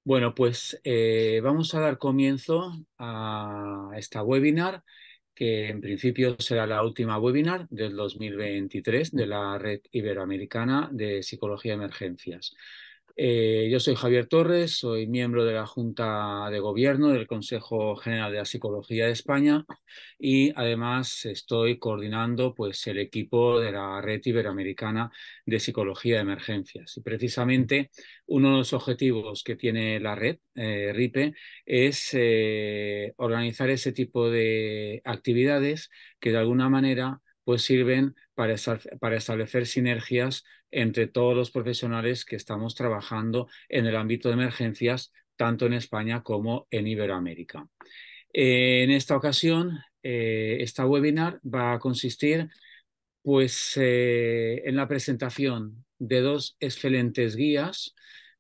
Bueno, pues vamos a dar comienzo a esta webinar, que en principio será la última webinar del 2023 de la Red Iberoamericana de Psicología de Emergencias. Yo soy Javier Torres, soy miembro de la Junta de Gobierno del Consejo General de la Psicología de España y además estoy coordinando pues, el equipo de la Red Iberoamericana de Psicología de Emergencias. Y precisamente uno de los objetivos que tiene la red, RIPE, es organizar ese tipo de actividades que de alguna manera pues sirven para establecer sinergias entre todos los profesionales que estamos trabajando en el ámbito de emergencias, tanto en España como en Iberoamérica. En esta ocasión, esta webinar va a consistir pues en la presentación de dos excelentes guías,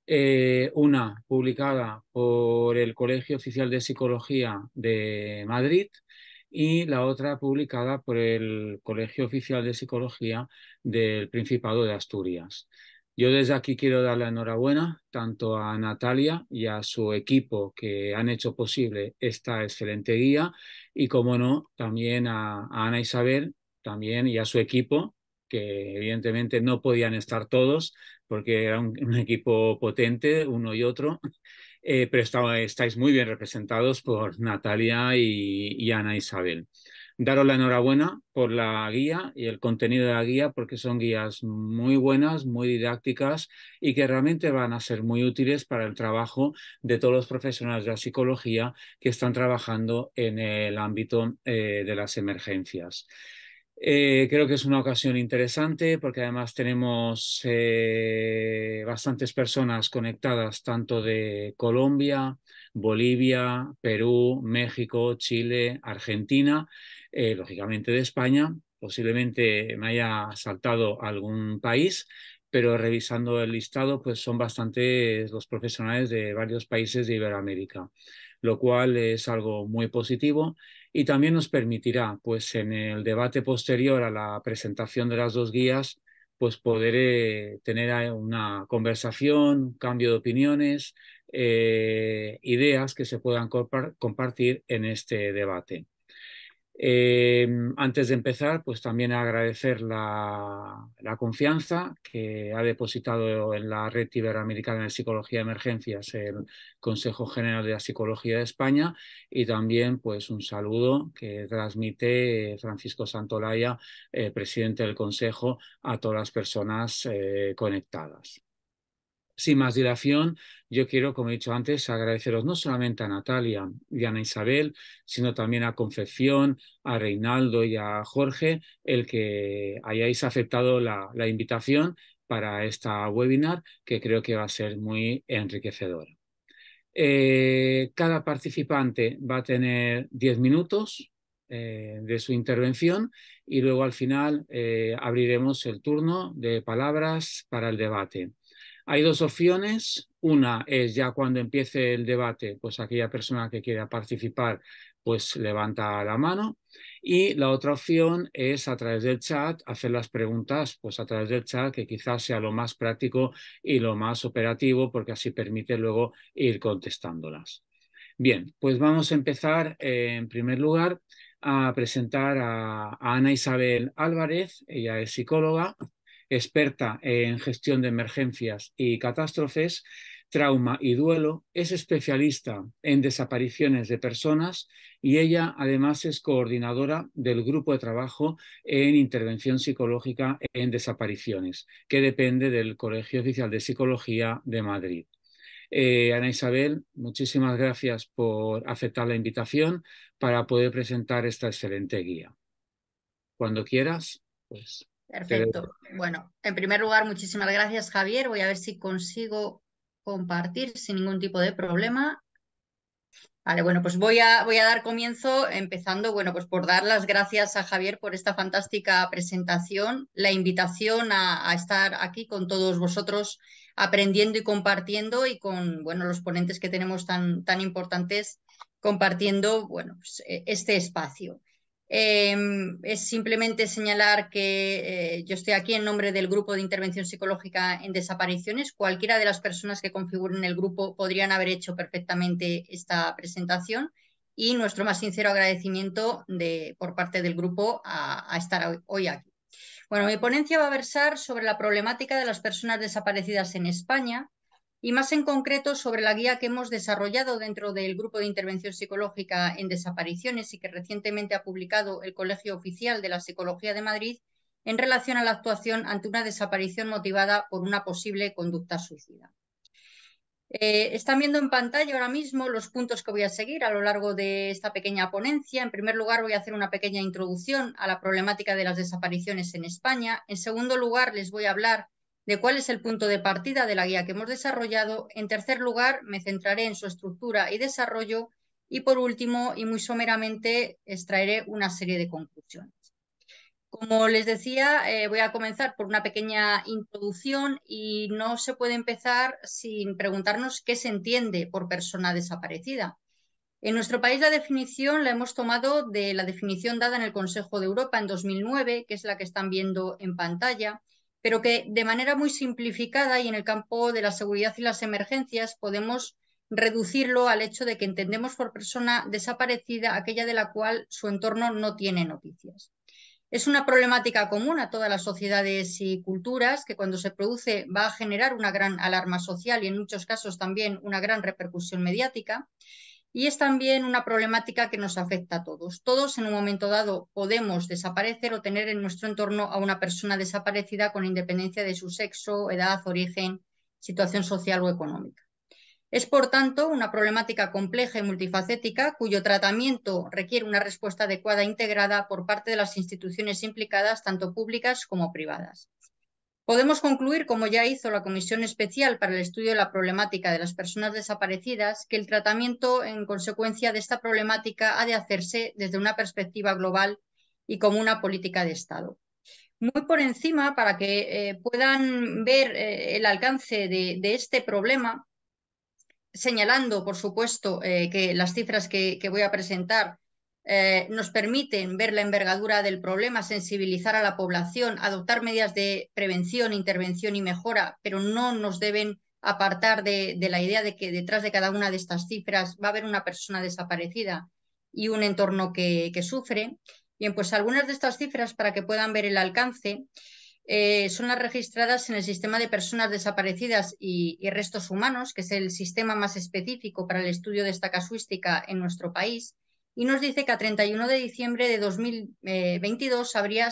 una publicada por el Colegio Oficial de Psicología de Madrid y la otra publicada por el Colegio Oficial de Psicología del Principado de Asturias. Yo desde aquí quiero dar la enhorabuena tanto a Natalia y a su equipo que han hecho posible esta excelente guía y, como no, también a Ana Isabel también y a su equipo, que evidentemente no podían estar todos porque era un equipo potente, uno y otro, pero estáis muy bien representados por Natalia y Ana Isabel. Daros la enhorabuena por la guía y el contenido de la guía, porque son guías muy buenas, muy didácticas y que realmente van a ser muy útiles para el trabajo de todos los profesionales de la psicología que están trabajando en el ámbito de las emergencias. Creo que es una ocasión interesante porque además tenemos bastantes personas conectadas tanto de Colombia, Bolivia, Perú, México, Chile, Argentina, lógicamente de España. Posiblemente me haya saltado algún país, pero revisando el listado, pues son bastantes los profesionales de varios países de Iberoamérica, lo cual es algo muy positivo y también nos permitirá, pues en el debate posterior a la presentación de las dos guías, pues poder tener una conversación, cambio de opiniones, ideas que se puedan compartir en este debate. Antes de empezar, pues también agradecer la confianza que ha depositado en la Red Iberoamericana de Psicología de Emergencias el Consejo General de la Psicología de España y también pues un saludo que transmite Francisco Santolaya, presidente del Consejo, a todas las personas conectadas. Sin más dilación, yo quiero, como he dicho antes, agradeceros no solamente a Natalia y a Ana Isabel, sino también a Concepción, a Reinaldo y a Jorge, el que hayáis aceptado la invitación para esta webinar, que creo que va a ser muy enriquecedora. Cada participante va a tener 10 minutos de su intervención y luego al final abriremos el turno de palabras para el debate. Hay dos opciones. Una es ya cuando empiece el debate, pues aquella persona que quiera participar, pues levanta la mano. Y la otra opción es a través del chat, hacer las preguntas, pues a través del chat, que quizás sea lo más práctico y lo más operativo, porque así permite luego ir contestándolas. Bien, pues vamos a empezar en primer lugar a presentar a Ana Isabel Álvarez. Ella es psicóloga, experta en gestión de emergencias y catástrofes, trauma y duelo, es especialista en desapariciones de personas y ella además es coordinadora del grupo de trabajo en intervención psicológica en desapariciones, que depende del Colegio Oficial de Psicología de Madrid. Ana Isabel, muchísimas gracias por aceptar la invitación para poder presentar esta excelente guía. Cuando quieras, pues te doy. Perfecto. Bueno, en primer lugar, muchísimas gracias, Javier. Voy a ver si consigo compartir sin ningún tipo de problema. Vale, bueno, pues voy a dar comienzo empezando, bueno, pues por dar las gracias a Javier por esta fantástica presentación, la invitación a estar aquí con todos vosotros aprendiendo y compartiendo y con, bueno, los ponentes que tenemos tan importantes compartiendo, bueno, pues, este espacio. Es simplemente señalar que yo estoy aquí en nombre del Grupo de Intervención Psicológica en Desapariciones. Cualquiera de las personas que configuren el grupo podrían haber hecho perfectamente esta presentación y nuestro más sincero agradecimiento por parte del grupo a estar hoy aquí. Bueno, mi ponencia va a versar sobre la problemática de las personas desaparecidas en España y más en concreto sobre la guía que hemos desarrollado dentro del Grupo de Intervención Psicológica en Desapariciones y que recientemente ha publicado el Colegio Oficial de la Psicología de Madrid en relación a la actuación ante una desaparición motivada por una posible conducta suicida. Están viendo en pantalla ahora mismo los puntos que voy a seguir a lo largo de esta pequeña ponencia. En primer lugar, voy a hacer una pequeña introducción a la problemática de las desapariciones en España. En segundo lugar, les voy a hablar de cuál es el punto de partida de la guía que hemos desarrollado. En tercer lugar, me centraré en su estructura y desarrollo. Y por último, y muy someramente, extraeré una serie de conclusiones. Como les decía, voy a comenzar por una pequeña introducción y no se puede empezar sin preguntarnos qué se entiende por persona desaparecida. En nuestro país la definición la hemos tomado de la definición dada en el Consejo de Europa en 2009, que es la que están viendo en pantalla, pero que de manera muy simplificada y en el campo de la seguridad y las emergencias podemos reducirlo al hecho de que entendemos por persona desaparecida aquella de la cual su entorno no tiene noticias. Es una problemática común a todas las sociedades y culturas que cuando se produce va a generar una gran alarma social y en muchos casos también una gran repercusión mediática. Y es también una problemática que nos afecta a todos. Todos en un momento dado podemos desaparecer o tener en nuestro entorno a una persona desaparecida con independencia de su sexo, edad, origen, situación social o económica. Es, por tanto, una problemática compleja y multifacética cuyo tratamiento requiere una respuesta adecuada e integrada por parte de las instituciones implicadas, tanto públicas como privadas. Podemos concluir, como ya hizo la Comisión Especial para el Estudio de la Problemática de las Personas Desaparecidas, que el tratamiento en consecuencia de esta problemática ha de hacerse desde una perspectiva global y como una política de Estado. Muy por encima, para que puedan ver el alcance de este problema, señalando, por supuesto, que las cifras que voy a presentar nos permiten ver la envergadura del problema, sensibilizar a la población, adoptar medidas de prevención, intervención y mejora, pero no nos deben apartar de la idea de que detrás de cada una de estas cifras va a haber una persona desaparecida y un entorno que sufre. Bien, pues algunas de estas cifras, para que puedan ver el alcance, son las registradas en el Sistema de Personas Desaparecidas y Restos Humanos, que es el sistema más específico para el estudio de esta casuística en nuestro país, y nos dice que a 31 de diciembre de 2022 habría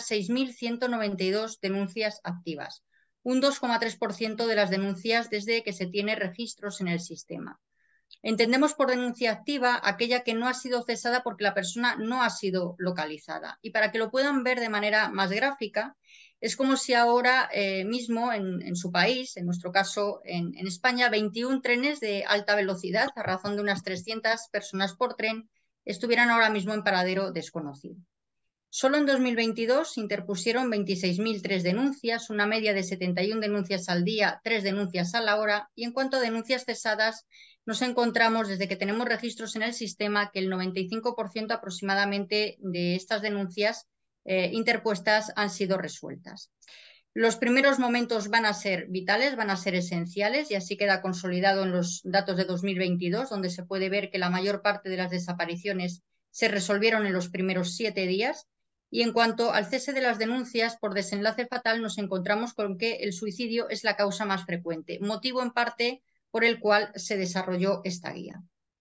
6.192 denuncias activas, un 2,3% de las denuncias desde que se tiene registros en el sistema. Entendemos por denuncia activa aquella que no ha sido cesada porque la persona no ha sido localizada. Y para que lo puedan ver de manera más gráfica, es como si ahora mismo en su país, en nuestro caso en España, 21 trenes de alta velocidad, a razón de unas 300 personas por tren, estuvieran ahora mismo en paradero desconocido. Solo en 2022 se interpusieron 26.003 denuncias, una media de 71 denuncias al día, 3 denuncias a la hora, y en cuanto a denuncias cesadas, nos encontramos desde que tenemos registros en el sistema que el 95% aproximadamente de estas denuncias interpuestas han sido resueltas. Los primeros momentos van a ser vitales, van a ser esenciales y así queda consolidado en los datos de 2022, donde se puede ver que la mayor parte de las desapariciones se resolvieron en los primeros 7 días. Y en cuanto al cese de las denuncias por desenlace fatal, nos encontramos con que el suicidio es la causa más frecuente, motivo en parte por el cual se desarrolló esta guía.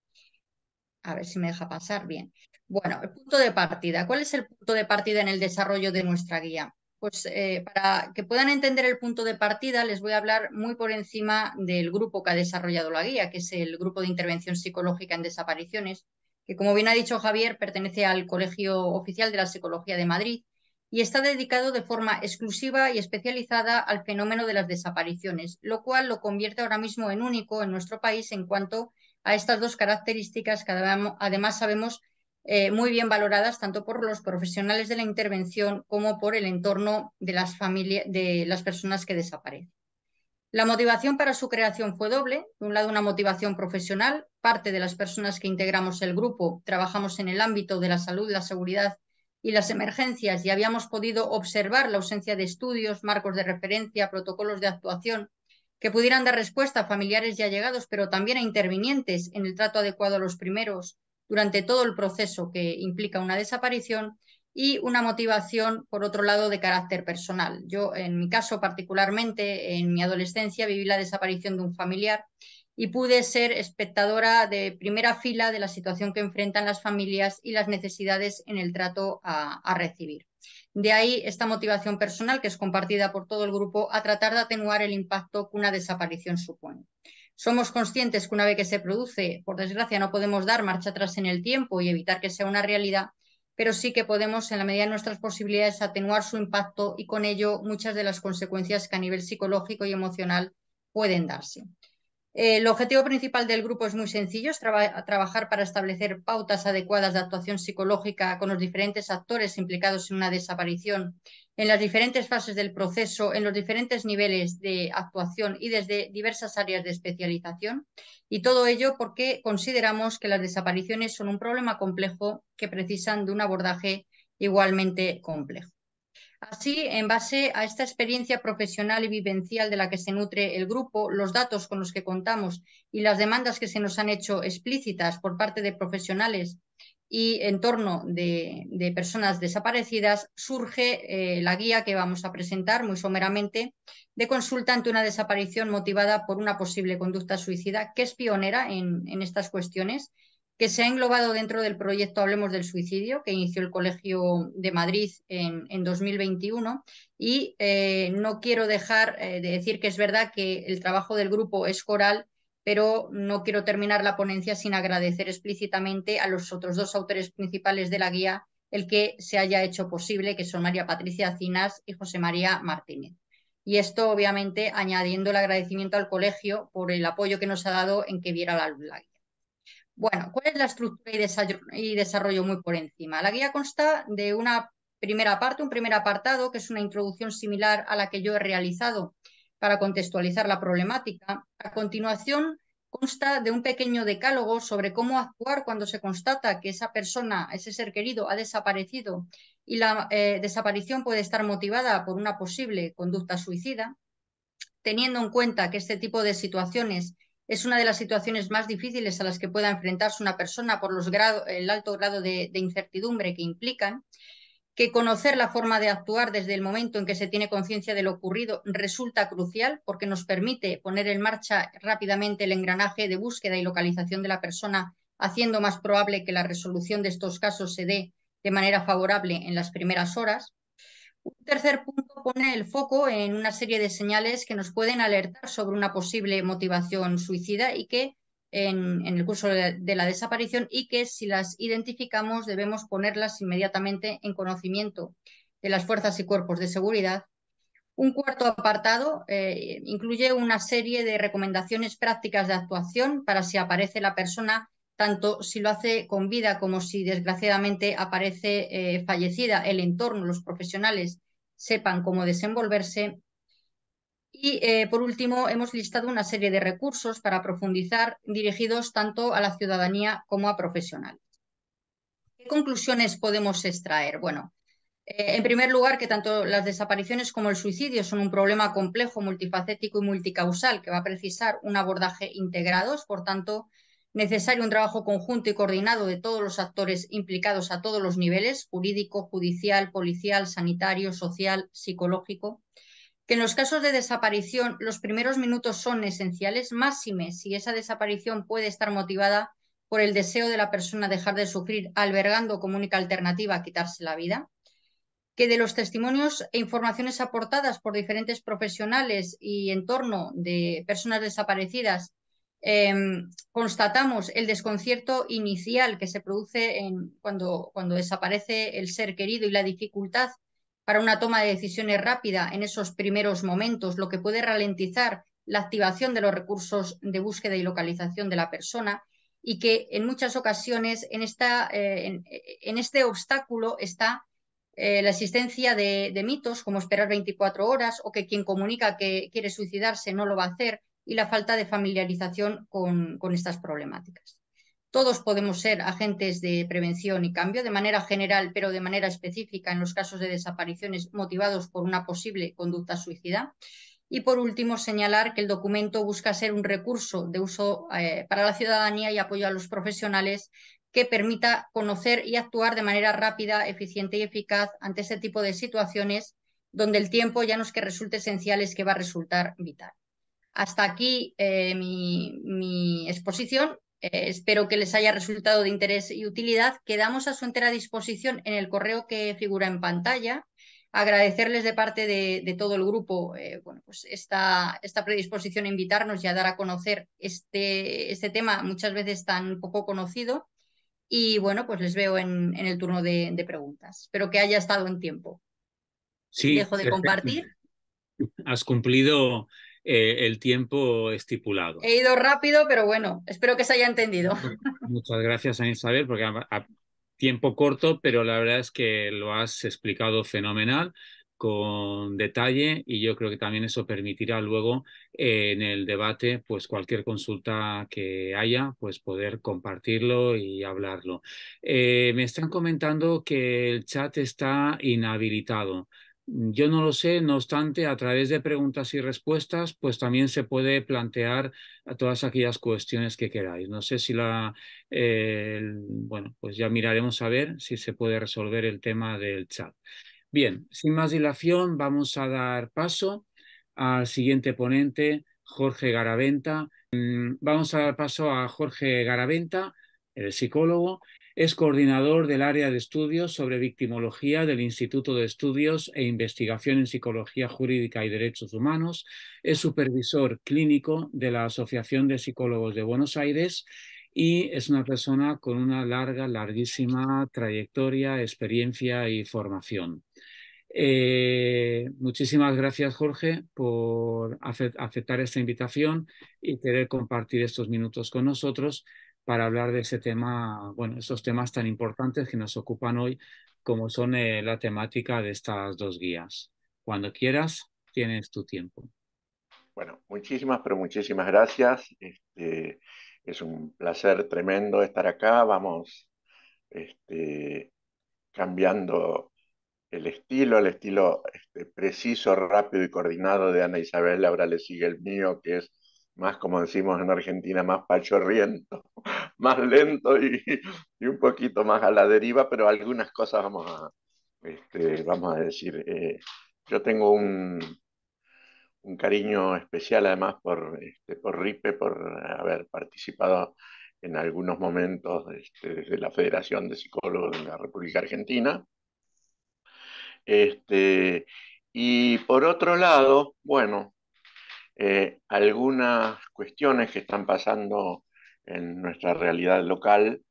A ver si me deja pasar bien. Bueno, el punto de partida. ¿Cuál es el punto de partida en el desarrollo de nuestra guía? Pues para que puedan entender el punto de partida, les voy a hablar muy por encima del grupo que ha desarrollado la guía, que es el Grupo de Intervención Psicológica en Desapariciones, que como bien ha dicho Javier, pertenece al Colegio Oficial de la Psicología de Madrid y está dedicado de forma exclusiva y especializada al fenómeno de las desapariciones, lo cual lo convierte ahora mismo en único en nuestro país en cuanto a estas dos características que además sabemos muy bien valoradas tanto por los profesionales de la intervención como por el entorno de las familias, de las personas que desaparecen. La motivación para su creación fue doble. De un lado, una motivación profesional. Parte de las personas que integramos el grupo trabajamos en el ámbito de la salud, la seguridad y las emergencias y habíamos podido observar la ausencia de estudios, marcos de referencia, protocolos de actuación que pudieran dar respuesta a familiares y allegados, pero también a intervinientes en el trato adecuado a los primeros durante todo el proceso que implica una desaparición, y una motivación, por otro lado, de carácter personal. Yo, en mi caso particularmente, en mi adolescencia viví la desaparición de un familiar y pude ser espectadora de primera fila de la situación que enfrentan las familias y las necesidades en el trato a recibir. De ahí esta motivación personal, que es compartida por todo el grupo, a tratar de atenuar el impacto que una desaparición supone. Somos conscientes que una vez que se produce, por desgracia, no podemos dar marcha atrás en el tiempo y evitar que sea una realidad, pero sí que podemos, en la medida de nuestras posibilidades, atenuar su impacto y con ello muchas de las consecuencias que a nivel psicológico y emocional pueden darse. El objetivo principal del grupo es muy sencillo, es trabajar para establecer pautas adecuadas de actuación psicológica con los diferentes actores implicados en una desaparición, en las diferentes fases del proceso, en los diferentes niveles de actuación y desde diversas áreas de especialización. Y todo ello porque consideramos que las desapariciones son un problema complejo que precisan de un abordaje igualmente complejo. Así, en base a esta experiencia profesional y vivencial de la que se nutre el grupo, los datos con los que contamos y las demandas que se nos han hecho explícitas por parte de profesionales y en torno de personas desaparecidas, surge la guía que vamos a presentar muy someramente de consulta ante una desaparición motivada por una posible conducta suicida, que es pionera en estas cuestiones, que se ha englobado dentro del proyecto Hablemos del Suicidio, que inició el Colegio de Madrid en 2021. Y no quiero dejar de decir que es verdad que el trabajo del grupo es coral, pero no quiero terminar la ponencia sin agradecer explícitamente a los otros dos autores principales de la guía el que se haya hecho posible, que son María Patricia Cinas y José María Martínez. Y esto, obviamente, añadiendo el agradecimiento al colegio por el apoyo que nos ha dado en que viera la luz la guía. Bueno, ¿cuál es la estructura y desarrollo muy por encima? La guía consta de una primera parte, un primer apartado, que es una introducción similar a la que yo he realizado para contextualizar la problemática. A continuación, consta de un pequeño decálogo sobre cómo actuar cuando se constata que esa persona, ese ser querido, ha desaparecido y la desaparición puede estar motivada por una posible conducta suicida, teniendo en cuenta que este tipo de situaciones es una de las situaciones más difíciles a las que pueda enfrentarse una persona por el alto grado de incertidumbre que implican, que conocer la forma de actuar desde el momento en que se tiene conciencia de lo ocurrido resulta crucial porque nos permite poner en marcha rápidamente el engranaje de búsqueda y localización de la persona, haciendo más probable que la resolución de estos casos se dé de manera favorable en las primeras horas. Un tercer punto pone el foco en una serie de señales que nos pueden alertar sobre una posible motivación suicida y que en el curso de la desaparición, y que si las identificamos debemos ponerlas inmediatamente en conocimiento de las fuerzas y cuerpos de seguridad. Un cuarto apartado incluye una serie de recomendaciones prácticas de actuación para si aparece la persona, tanto si lo hace con vida como si desgraciadamente aparece fallecida, el entorno, los profesionales sepan cómo desenvolverse. Y por último, hemos listado una serie de recursos para profundizar dirigidos tanto a la ciudadanía como a profesionales. ¿Qué conclusiones podemos extraer? Bueno, en primer lugar, que tanto las desapariciones como el suicidio son un problema complejo, multifacético y multicausal que va a precisar un abordaje integrado. Es, por tanto, necesario un trabajo conjunto y coordinado de todos los actores implicados a todos los niveles: jurídico, judicial, policial, sanitario, social, psicológico. Que en los casos de desaparición los primeros minutos son esenciales, máxime si esa desaparición puede estar motivada por el deseo de la persona dejar de sufrir, albergando como única alternativa a quitarse la vida. Que de los testimonios e informaciones aportadas por diferentes profesionales y en torno de personas desaparecidas, eh, constatamos el desconcierto inicial que se produce cuando desaparece el ser querido y la dificultad para una toma de decisiones rápida en esos primeros momentos, lo que puede ralentizar la activación de los recursos de búsqueda y localización de la persona, y que en muchas ocasiones en este obstáculo está la existencia de mitos como esperar 24 horas o que quien comunica que quiere suicidarse no lo va a hacer, y la falta de familiarización con estas problemáticas. Todos podemos ser agentes de prevención y cambio de manera general, pero de manera específica en los casos de desapariciones motivados por una posible conducta suicida. Y por último, señalar que el documento busca ser un recurso de uso para la ciudadanía y apoyo a los profesionales que permita conocer y actuar de manera rápida, eficiente y eficaz ante este tipo de situaciones donde el tiempo ya no es que resulte esencial, es que va a resultar vital. Hasta aquí mi exposición. Espero que les haya resultado de interés y utilidad. Quedamos a su entera disposición en el correo que figura en pantalla. Agradecerles de parte de todo el grupo bueno, pues esta predisposición a invitarnos y a dar a conocer este tema muchas veces tan poco conocido. Y bueno, pues les veo en el turno de preguntas. Espero que haya estado en tiempo. Sí, Dejo de perfecto. compartir. Has cumplido el tiempo estipulado. He ido rápido, pero bueno, espero que se haya entendido. Muchas gracias a Isabel, porque a tiempo corto, pero la verdad es que lo has explicado fenomenal, con detalle, y yo creo que también eso permitirá luego en el debate, pues cualquier consulta que haya, pues poder compartirlo y hablarlo. Me están comentando que el chat está inhabilitado. Yo no lo sé, no obstante, a través de preguntas y respuestas, pues también se puede plantear a todas aquellas cuestiones que queráis. No sé si bueno, pues ya miraremos a ver si se puede resolver el tema del chat. Bien, sin más dilación, vamos a dar paso al siguiente ponente, Jorge Garaventa. Vamos a dar paso a Jorge Garaventa, el psicólogo. Es coordinador del área de estudios sobre victimología del Instituto de Estudios e Investigación en Psicología Jurídica y Derechos Humanos. Es supervisor clínico de la Asociación de Psicólogos de Buenos Aires y es una persona con una larguísima trayectoria, experiencia y formación. Muchísimas gracias, Jorge, por aceptar esta invitación y querer compartir estos minutos con nosotros para hablar de ese tema, bueno, esos temas tan importantes que nos ocupan hoy, como son la temática de estas dos guías. Cuando quieras, tienes tu tiempo. Bueno, muchísimas, pero muchísimas gracias. Es un placer tremendo estar acá. Vamos cambiando el estilo preciso, rápido y coordinado de Ana Isabel. Ahora le sigue el mío, que es más, como decimos en Argentina, más pachorriento, más lento y un poquito más a la deriva, pero algunas cosas vamos a decir. Yo tengo un cariño especial además por Ripe, por haber participado en algunos momentos desde la Federación de Psicólogos de la República Argentina. Y por otro lado, bueno, algunas cuestiones que están pasando en nuestra realidad local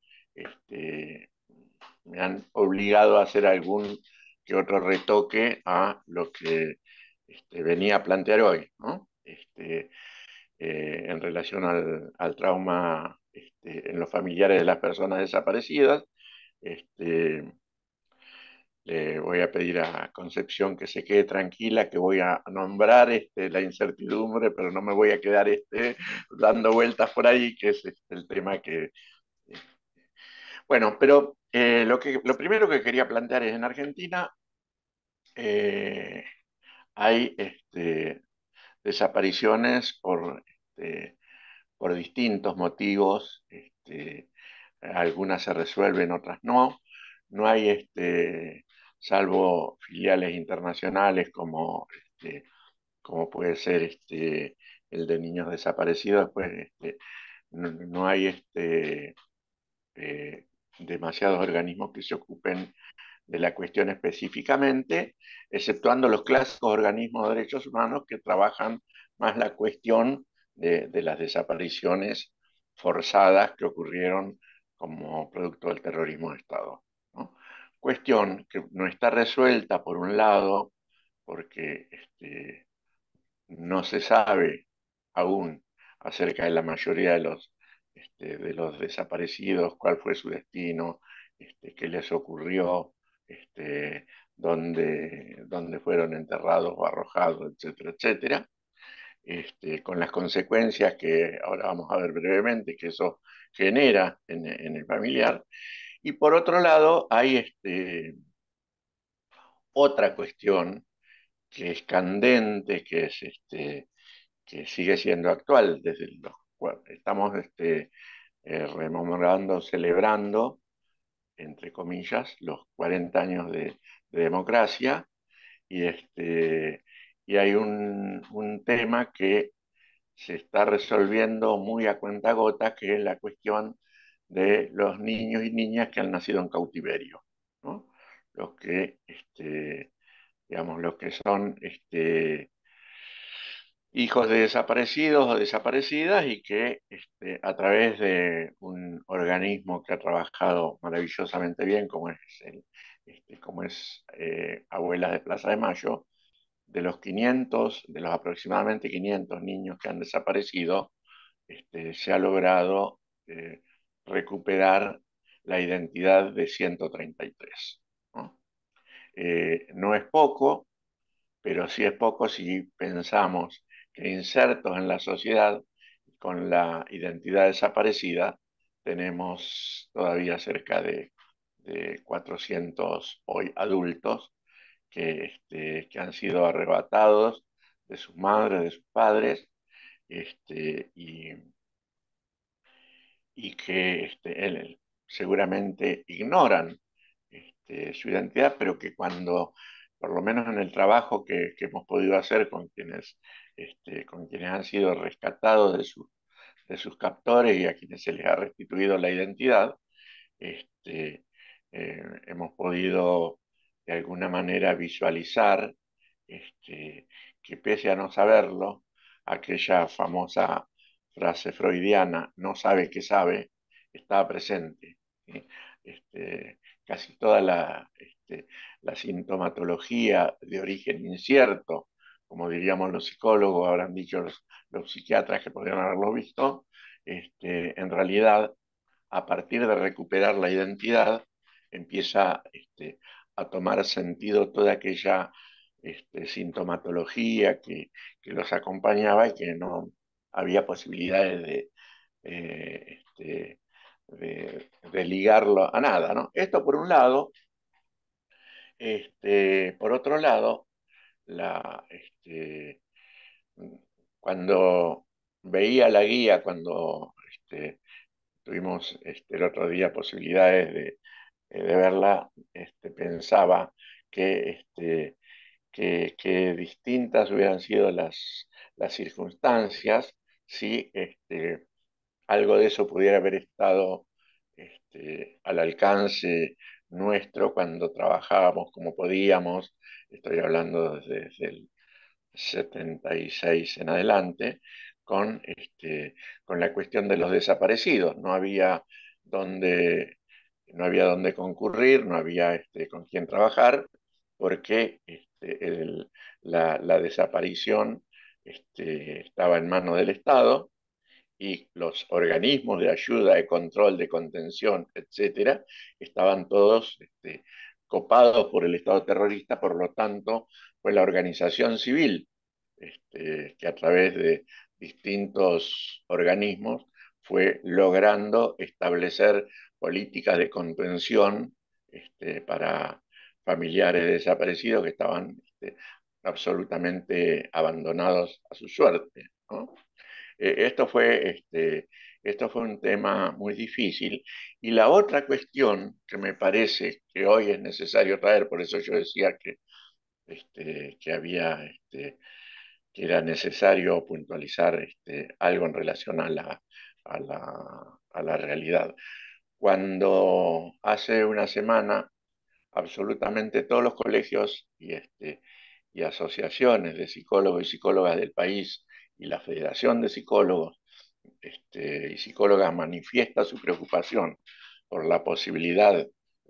me han obligado a hacer algún que otro retoque a lo que venía a plantear hoy, ¿no? En relación al trauma en los familiares de las personas desaparecidas. Este, Le voy a pedir a Concepción que se quede tranquila, que voy a nombrar la incertidumbre, pero no me voy a quedar dando vueltas por ahí, que es el tema que... Bueno, pero lo primero que quería plantear es, en Argentina eh, hay desapariciones por distintos motivos. Algunas se resuelven, otras no. No hay, salvo filiales internacionales como puede ser el de niños desaparecidos, pues no hay demasiados organismos que se ocupen de la cuestión específicamente, exceptuando los clásicos organismos de derechos humanos que trabajan más la cuestión de las desapariciones forzadas que ocurrieron como producto del terrorismo de Estado, ¿no? Cuestión que no está resuelta, por un lado, porque no se sabe aún acerca de la mayoría de los desaparecidos, cuál fue su destino, qué les ocurrió, dónde fueron enterrados o arrojados, etcétera, etcétera. con las consecuencias que ahora vamos a ver brevemente que eso genera en el familiar. Y por otro lado, hay otra cuestión que es candente, que sigue siendo actual. Estamos rememorando, celebrando, entre comillas, los 40 años de democracia, y, y hay un tema que se está resolviendo muy a cuentagotas, que es la cuestión de los niños y niñas que han nacido en cautiverio, ¿no? Los que, digamos, los que son hijos de desaparecidos o desaparecidas, y que a través de un organismo que ha trabajado maravillosamente bien, como es Abuelas de Plaza de Mayo, de los aproximadamente 500 niños que han desaparecido, se ha logrado recuperar la identidad de 133, ¿no? No es poco, pero sí es poco si pensamos que insertos en la sociedad con la identidad desaparecida tenemos todavía cerca de 400 hoy adultos que han sido arrebatados de sus madres, de sus padres, este, y, y que seguramente ignoran su identidad, pero que cuando, por lo menos en el trabajo que hemos podido hacer con quienes han sido rescatados de sus captores y a quienes se les ha restituido la identidad, este, hemos podido de alguna manera visualizar que pese a no saberlo, aquella famosa frase freudiana, no sabe que sabe, estaba presente, ¿sí? Casi toda la sintomatología de origen incierto, como diríamos los psicólogos, habrán dicho los psiquiatras que podrían haberlo visto, en realidad, a partir de recuperar la identidad, empieza a tomar sentido toda aquella sintomatología que los acompañaba y que no había posibilidades de ligarlo a nada, ¿no? Esto por un lado. Por otro lado, la, cuando veía la guía, cuando tuvimos el otro día posibilidades de verla, pensaba que, que distintas hubieran sido las circunstancias si algo de eso pudiera haber estado al alcance nuestro cuando trabajábamos como podíamos. Estoy hablando desde el 76 en adelante, con la cuestión de los desaparecidos. Donde, no había dónde concurrir, no había con quién trabajar, porque la desaparición estaba en manos del Estado, y los organismos de ayuda, de control, de contención, etcétera, estaban todos copados por el Estado terrorista. Por lo tanto, fue la organización civil que a través de distintos organismos fue logrando establecer políticas de contención para familiares desaparecidos que estaban absolutamente abandonados a su suerte, ¿no? Esto esto fue un tema muy difícil. Y la otra cuestión que me parece que hoy es necesario traer, por eso yo decía que había, que era necesario puntualizar algo en relación a a la realidad. Cuando hace una semana absolutamente todos los colegios y asociaciones de psicólogos y psicólogas del país y la Federación de Psicólogos y Psicólogas manifiesta su preocupación por la posibilidad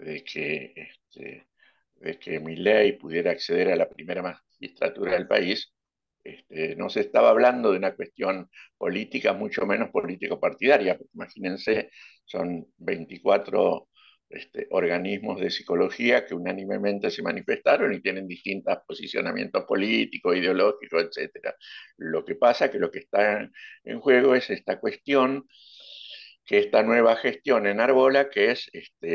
de que Milei pudiera acceder a la primera magistratura del país. No se estaba hablando de una cuestión política, mucho menos político-partidaria, porque imagínense, son 24 organismos de psicología que unánimemente se manifestaron y tienen distintos posicionamientos políticos, ideológicos, etc. Lo que pasa es que lo que está en juego es esta cuestión que esta nueva gestión enarbola, que es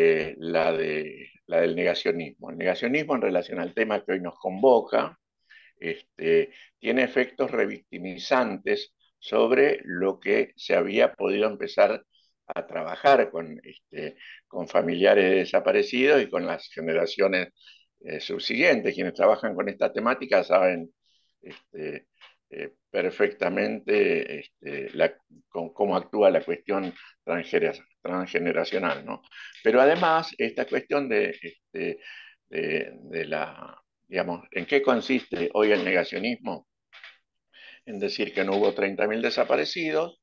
la del negacionismo. El negacionismo en relación al tema que hoy nos convoca, tiene efectos revictimizantes sobre lo que se había podido empezar a trabajar con familiares desaparecidos y con las generaciones subsiguientes. Quienes trabajan con esta temática saben perfectamente cómo actúa la cuestión transgeneracional, ¿no? Pero además, esta cuestión de la, digamos, ¿en qué consiste hoy el negacionismo? En decir que no hubo 30.000 desaparecidos,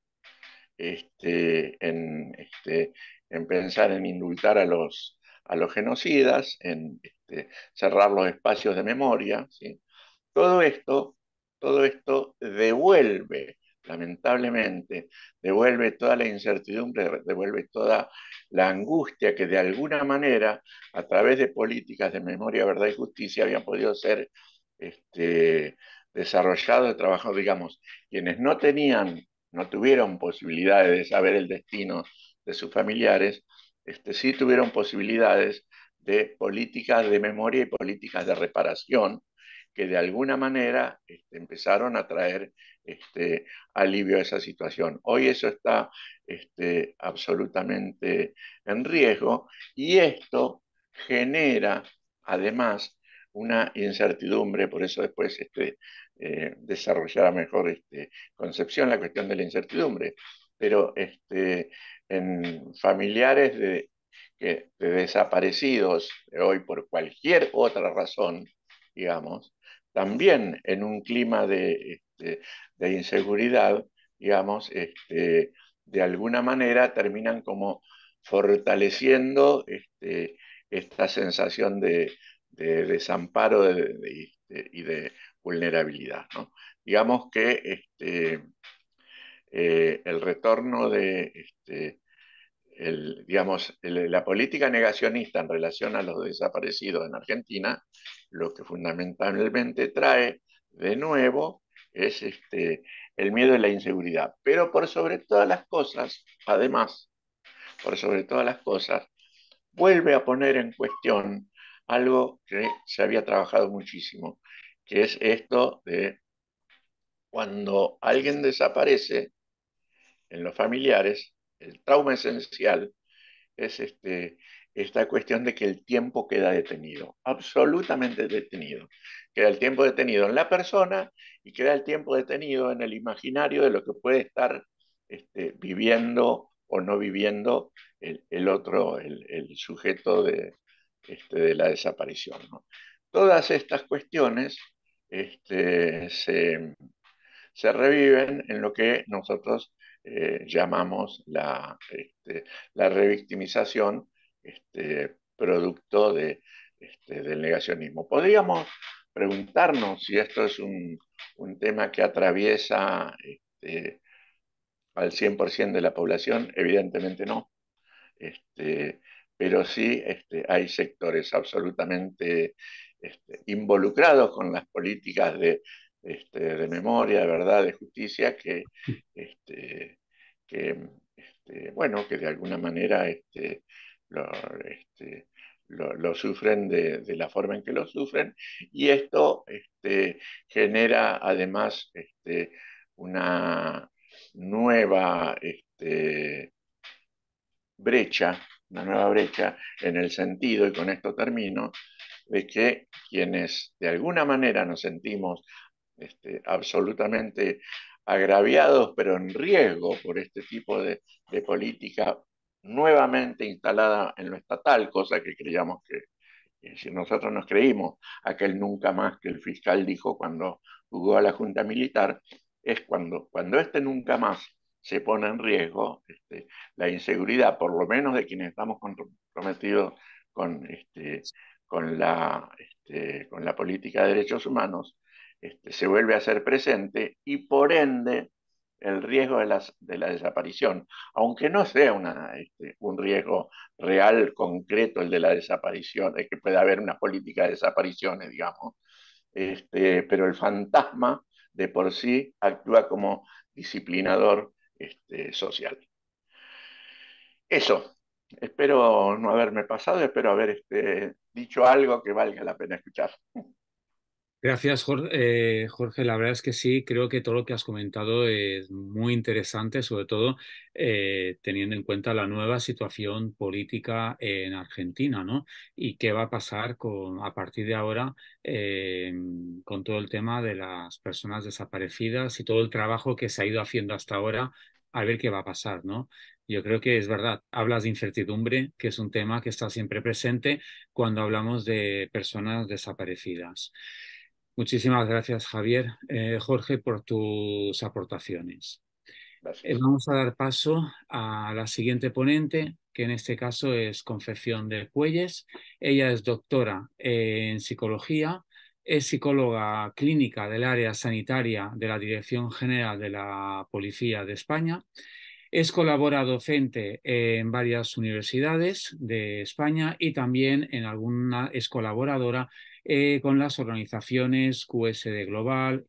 en pensar en indultar a los genocidas, en cerrar los espacios de memoria, ¿sí? Todo esto, todo esto devuelve, lamentablemente, devuelve toda la incertidumbre, devuelve toda la angustia que de alguna manera, a través de políticas de memoria, verdad y justicia, habían podido ser desarrollados, trabajados, digamos, quienes no tuvieron posibilidades de saber el destino de sus familiares, sí tuvieron posibilidades de políticas de memoria y políticas de reparación que de alguna manera empezaron a traer alivio a esa situación. Hoy eso está absolutamente en riesgo y esto genera además una incertidumbre, por eso después desarrollará mejor concepción la cuestión de la incertidumbre, pero en familiares de desaparecidos hoy por cualquier otra razón, digamos, también en un clima de inseguridad, digamos, de alguna manera terminan como fortaleciendo esta sensación de desamparo y de vulnerabilidad, ¿no? Digamos que el retorno la política negacionista en relación a los desaparecidos en Argentina, lo que fundamentalmente trae de nuevo es el miedo y la inseguridad. Pero por sobre todas las cosas, además, por sobre todas las cosas, vuelve a poner en cuestión algo que se había trabajado muchísimo, que es esto de cuando alguien desaparece en los familiares, el trauma esencial es esta cuestión de que el tiempo queda detenido, absolutamente detenido. Queda el tiempo detenido en la persona y queda el tiempo detenido en el imaginario de lo que puede estar viviendo o no viviendo el otro, el sujeto de la desaparición, ¿no? Todas estas cuestiones se reviven en lo que nosotros llamamos la revictimización, producto del negacionismo. Podríamos preguntarnos si esto es un tema que atraviesa al 100% de la población. Evidentemente no. Este, pero sí hay sectores absolutamente involucrados con las políticas de memoria, de verdad, de justicia, este, bueno, que de alguna manera lo, lo sufren de la forma en que lo sufren, y esto genera además una nueva brecha, una nueva brecha en el sentido, y con esto termino, de que quienes de alguna manera nos sentimos absolutamente agraviados, pero en riesgo por este tipo de política nuevamente instalada en lo estatal, cosa que creíamos que si nosotros nos creímos aquel nunca más que el fiscal dijo cuando jugó a la Junta Militar, es cuando este nunca más se pone en riesgo, la inseguridad, por lo menos de quienes estamos comprometidos con, con la política de derechos humanos, se vuelve a hacer presente y por ende el riesgo de la desaparición, aunque no sea un riesgo real, concreto el de la desaparición, es que puede haber una política de desapariciones, digamos, pero el fantasma de por sí actúa como disciplinador social. Eso, espero no haberme pasado, espero haber dicho algo que valga la pena escuchar. Gracias, Jorge. Jorge, la verdad es que sí, creo que todo lo que has comentado es muy interesante, sobre todo teniendo en cuenta la nueva situación política en Argentina, ¿no? Y qué va a pasar a partir de ahora con todo el tema de las personas desaparecidas y todo el trabajo que se ha ido haciendo hasta ahora, a ver qué va a pasar, ¿no? Yo creo que es verdad, hablas de incertidumbre, que es un tema que está siempre presente cuando hablamos de personas desaparecidas. Muchísimas gracias, Javier. Jorge, por tus aportaciones. Gracias. Vamos a dar paso a la siguiente ponente, que en este caso es Concepción de Puelles. Ella es doctora en psicología, es psicóloga clínica del área sanitaria de la Dirección General de la Policía de España. Es colaboradora docente en varias universidades de España y también en alguna es colaboradora con las organizaciones QSD Global,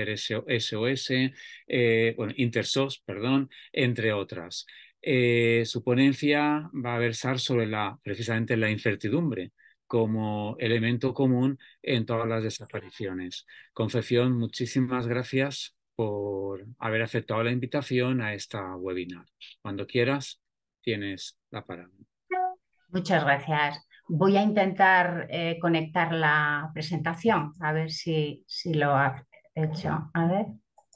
InterSOS, perdón, entre otras. Su ponencia va a versar sobre precisamente la incertidumbre como elemento común en todas las desapariciones. Concepción, muchísimas gracias por haber aceptado la invitación a esta webinar. Cuando quieras, tienes la palabra. Muchas gracias. Voy a intentar conectar la presentación, a ver si lo ha hecho. A ver.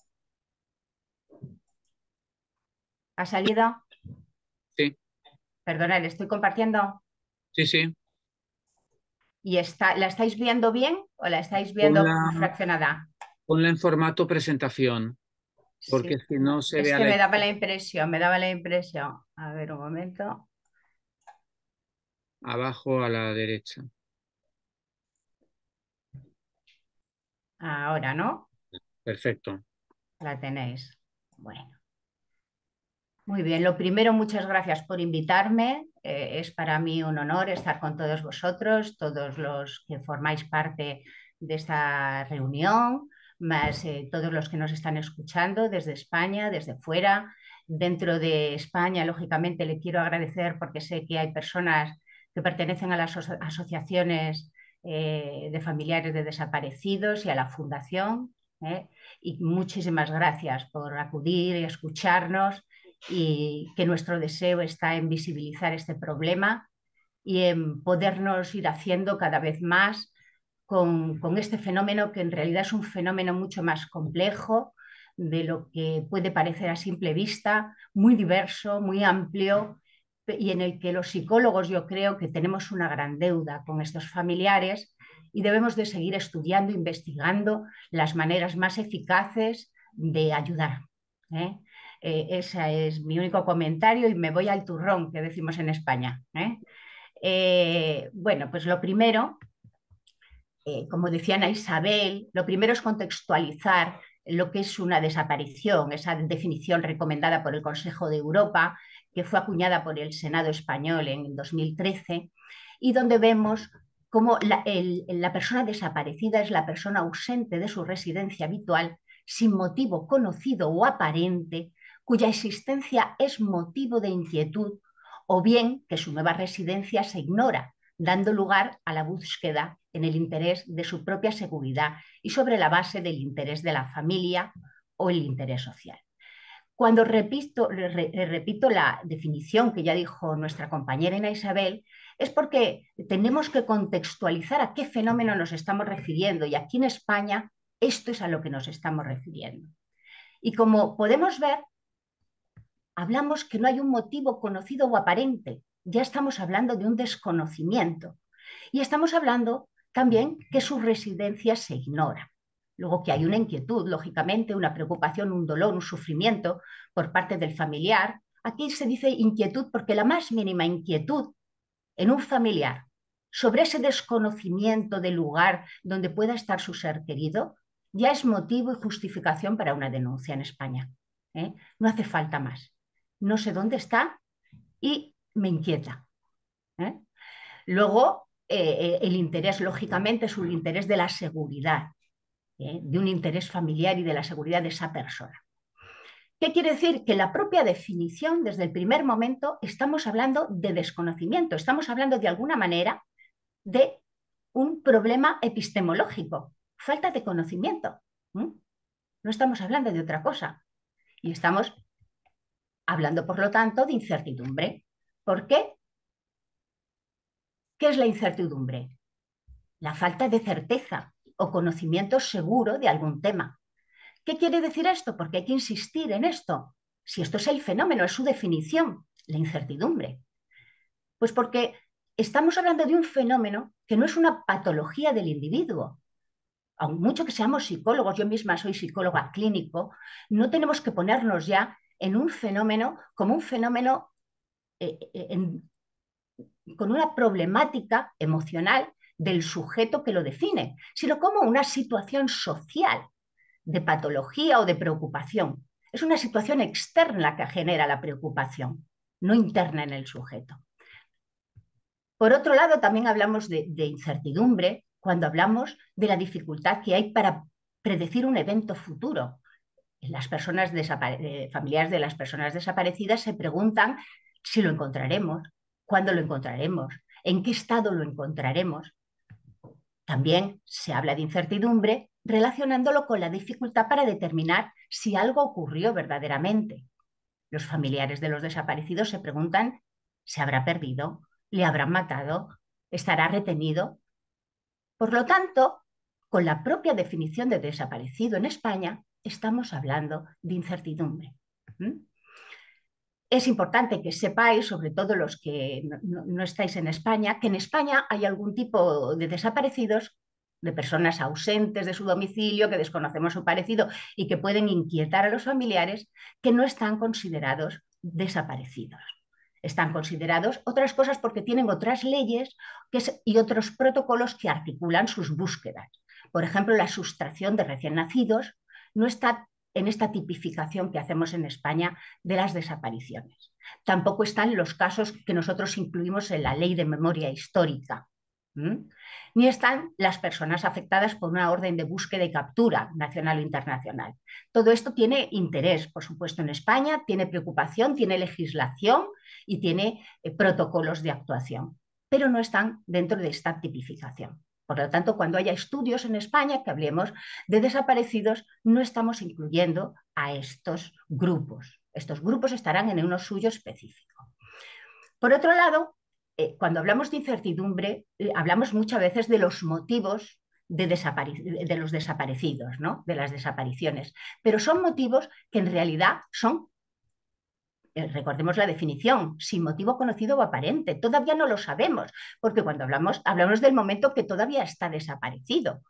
¿Ha salido? Sí. Perdonad, ¿estoy compartiendo? Sí, sí. ¿Y la estáis viendo bien o la estáis viendo fraccionada? Ponla en formato presentación, porque Sí. si no se ve Es a que la... me daba la impresión. A ver, un momento. Abajo a la derecha. Ahora, ¿no? Perfecto. La tenéis. Bueno. Muy bien, lo primero, muchas gracias por invitarme. Es para mí un honor estar con todos vosotros, todos los que formáis parte de esta reunión, más todos los que nos están escuchando desde España, desde fuera. Dentro de España, lógicamente, le quiero agradecer porque sé que hay personas que pertenecen a las asociaciones de familiares de desaparecidos y a la fundación. Y muchísimas gracias por acudir y escucharnos, y que nuestro deseo está en visibilizar este problema y en podernos ir haciendo cada vez más con este fenómeno, que en realidad es un fenómeno mucho más complejo de lo que puede parecer a simple vista, muy diverso, muy amplio, y en el que los psicólogos yo creo que tenemos una gran deuda con estos familiares y debemos de seguir estudiando, investigando las maneras más eficaces de ayudar. Ese es mi único comentario y me voy al turrón, que decimos en España. Bueno, pues lo primero, como decía Ana Isabel, lo primero es contextualizar lo que es una desaparición, esa definición recomendada por el Consejo de Europa, que fue acuñada por el Senado español en 2013, y donde vemos cómo la persona desaparecida es la persona ausente de su residencia habitual sin motivo conocido o aparente, cuya existencia es motivo de inquietud, o bien que su nueva residencia se ignora, dando lugar a la búsqueda en el interés de su propia seguridad y sobre la base del interés de la familia o el interés social. Cuando repito la definición que ya dijo nuestra compañera Ana Isabel, es porque tenemos que contextualizar a qué fenómeno nos estamos refiriendo, y aquí en España esto es a lo que nos estamos refiriendo. Y como podemos ver, hablamos que no hay un motivo conocido o aparente, ya estamos hablando de un desconocimiento. Y estamos hablando también que su residencia se ignora. Luego que hay una inquietud, lógicamente, una preocupación, un dolor, un sufrimiento por parte del familiar. Aquí se dice inquietud porque la más mínima inquietud en un familiar sobre ese desconocimiento del lugar donde pueda estar su ser querido ya es motivo y justificación para una denuncia en España. ¿eh? No hace falta más. No sé dónde está y me inquieta. ¿eh? Luego, el interés, lógicamente, es un interés de la seguridad, de un interés familiar y de la seguridad de esa persona. ¿Qué quiere decir? Que la propia definición, desde el primer momento, estamos hablando de desconocimiento, estamos hablando de alguna manera de un problema epistemológico, falta de conocimiento. No estamos hablando de otra cosa. Y estamos hablando, por lo tanto, de incertidumbre. ¿Por qué? ¿Qué es la incertidumbre? La falta de certeza o conocimiento seguro de algún tema. ¿Qué quiere decir esto? Porque hay que insistir en esto. Si esto es el fenómeno, es su definición, la incertidumbre. Pues porque estamos hablando de un fenómeno que no es una patología del individuo. Aun mucho que seamos psicólogos, yo misma soy psicóloga clínico, no tenemos que ponernos ya en un fenómeno como un fenómeno con una problemática emocional del sujeto que lo define, sino como una situación social de patología o de preocupación. Es una situación externa que genera la preocupación, no interna en el sujeto. Por otro lado, también hablamos de incertidumbre cuando hablamos de la dificultad que hay para predecir un evento futuro. Las personas familiares de las personas desaparecidas se preguntan si lo encontraremos, cuándo lo encontraremos, en qué estado lo encontraremos. También se habla de incertidumbre relacionándolo con la dificultad para determinar si algo ocurrió verdaderamente. Los familiares de los desaparecidos se preguntan: ¿se habrá perdido? ¿Le habrán matado? ¿Estará retenido? Por lo tanto, con la propia definición de desaparecido en España, estamos hablando de incertidumbre. Es importante que sepáis, sobre todo los que no estáis en España, que en España hay algún tipo de desaparecidos, de personas ausentes de su domicilio, que desconocemos su parecido y que pueden inquietar a los familiares, que no están considerados desaparecidos. Están considerados otras cosas porque tienen otras leyes y otros protocolos que articulan sus búsquedas. Por ejemplo, la sustracción de recién nacidos no está en esta tipificación que hacemos en España de las desapariciones. Tampoco están los casos que nosotros incluimos en la Ley de Memoria Histórica. Ni están las personas afectadas por una orden de búsqueda y captura nacional o internacional. Todo esto tiene interés, por supuesto, en España, tiene preocupación, tiene legislación y tiene protocolos de actuación, pero no están dentro de esta tipificación. Por lo tanto, cuando haya estudios en España que hablemos de desaparecidos, no estamos incluyendo a estos grupos. Estos grupos estarán en uno suyo específico. Por otro lado, cuando hablamos de incertidumbre, hablamos muchas veces de los motivos de los desaparecidos, ¿no? De las desapariciones, pero son motivos que en realidad son, recordemos la definición, sin motivo conocido o aparente. Todavía no lo sabemos, porque cuando hablamos del momento que todavía está desaparecido.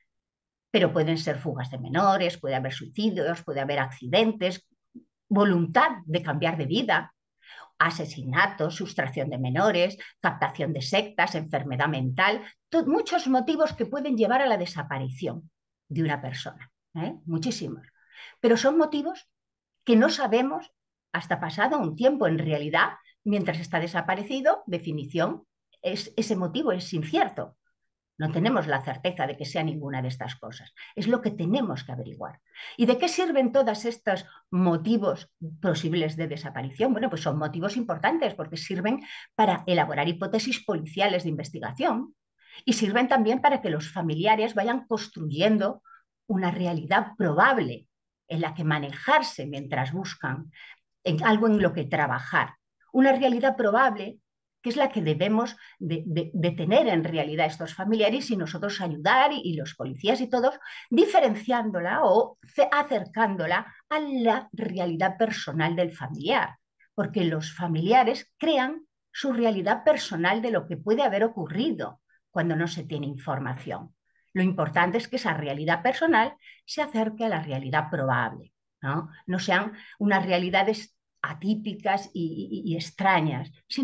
Pero pueden ser fugas de menores, puede haber suicidios, puede haber accidentes, voluntad de cambiar de vida, asesinatos, sustracción de menores, captación de sectas, enfermedad mental, muchos motivos que pueden llevar a la desaparición de una persona, muchísimos. Pero son motivos que no sabemos hasta pasado un tiempo. En realidad, mientras está desaparecido, definición, ese motivo es incierto. No tenemos la certeza de que sea ninguna de estas cosas. Es lo que tenemos que averiguar. ¿Y de qué sirven todos estos motivos posibles de desaparición? Bueno, pues son motivos importantes porque sirven para elaborar hipótesis policiales de investigación y sirven también para que los familiares vayan construyendo una realidad probable en la que manejarse mientras buscan algo en lo que trabajar. Una realidad probable que es la que debemos de tener en realidad estos familiares y nosotros ayudar y los policías y todos diferenciándola o acercándola a la realidad personal del familiar, porque los familiares crean su realidad personal de lo que puede haber ocurrido cuando no se tiene información. Lo importante es que esa realidad personal se acerque a la realidad probable, no sean unas realidades atípicas y extrañas, sino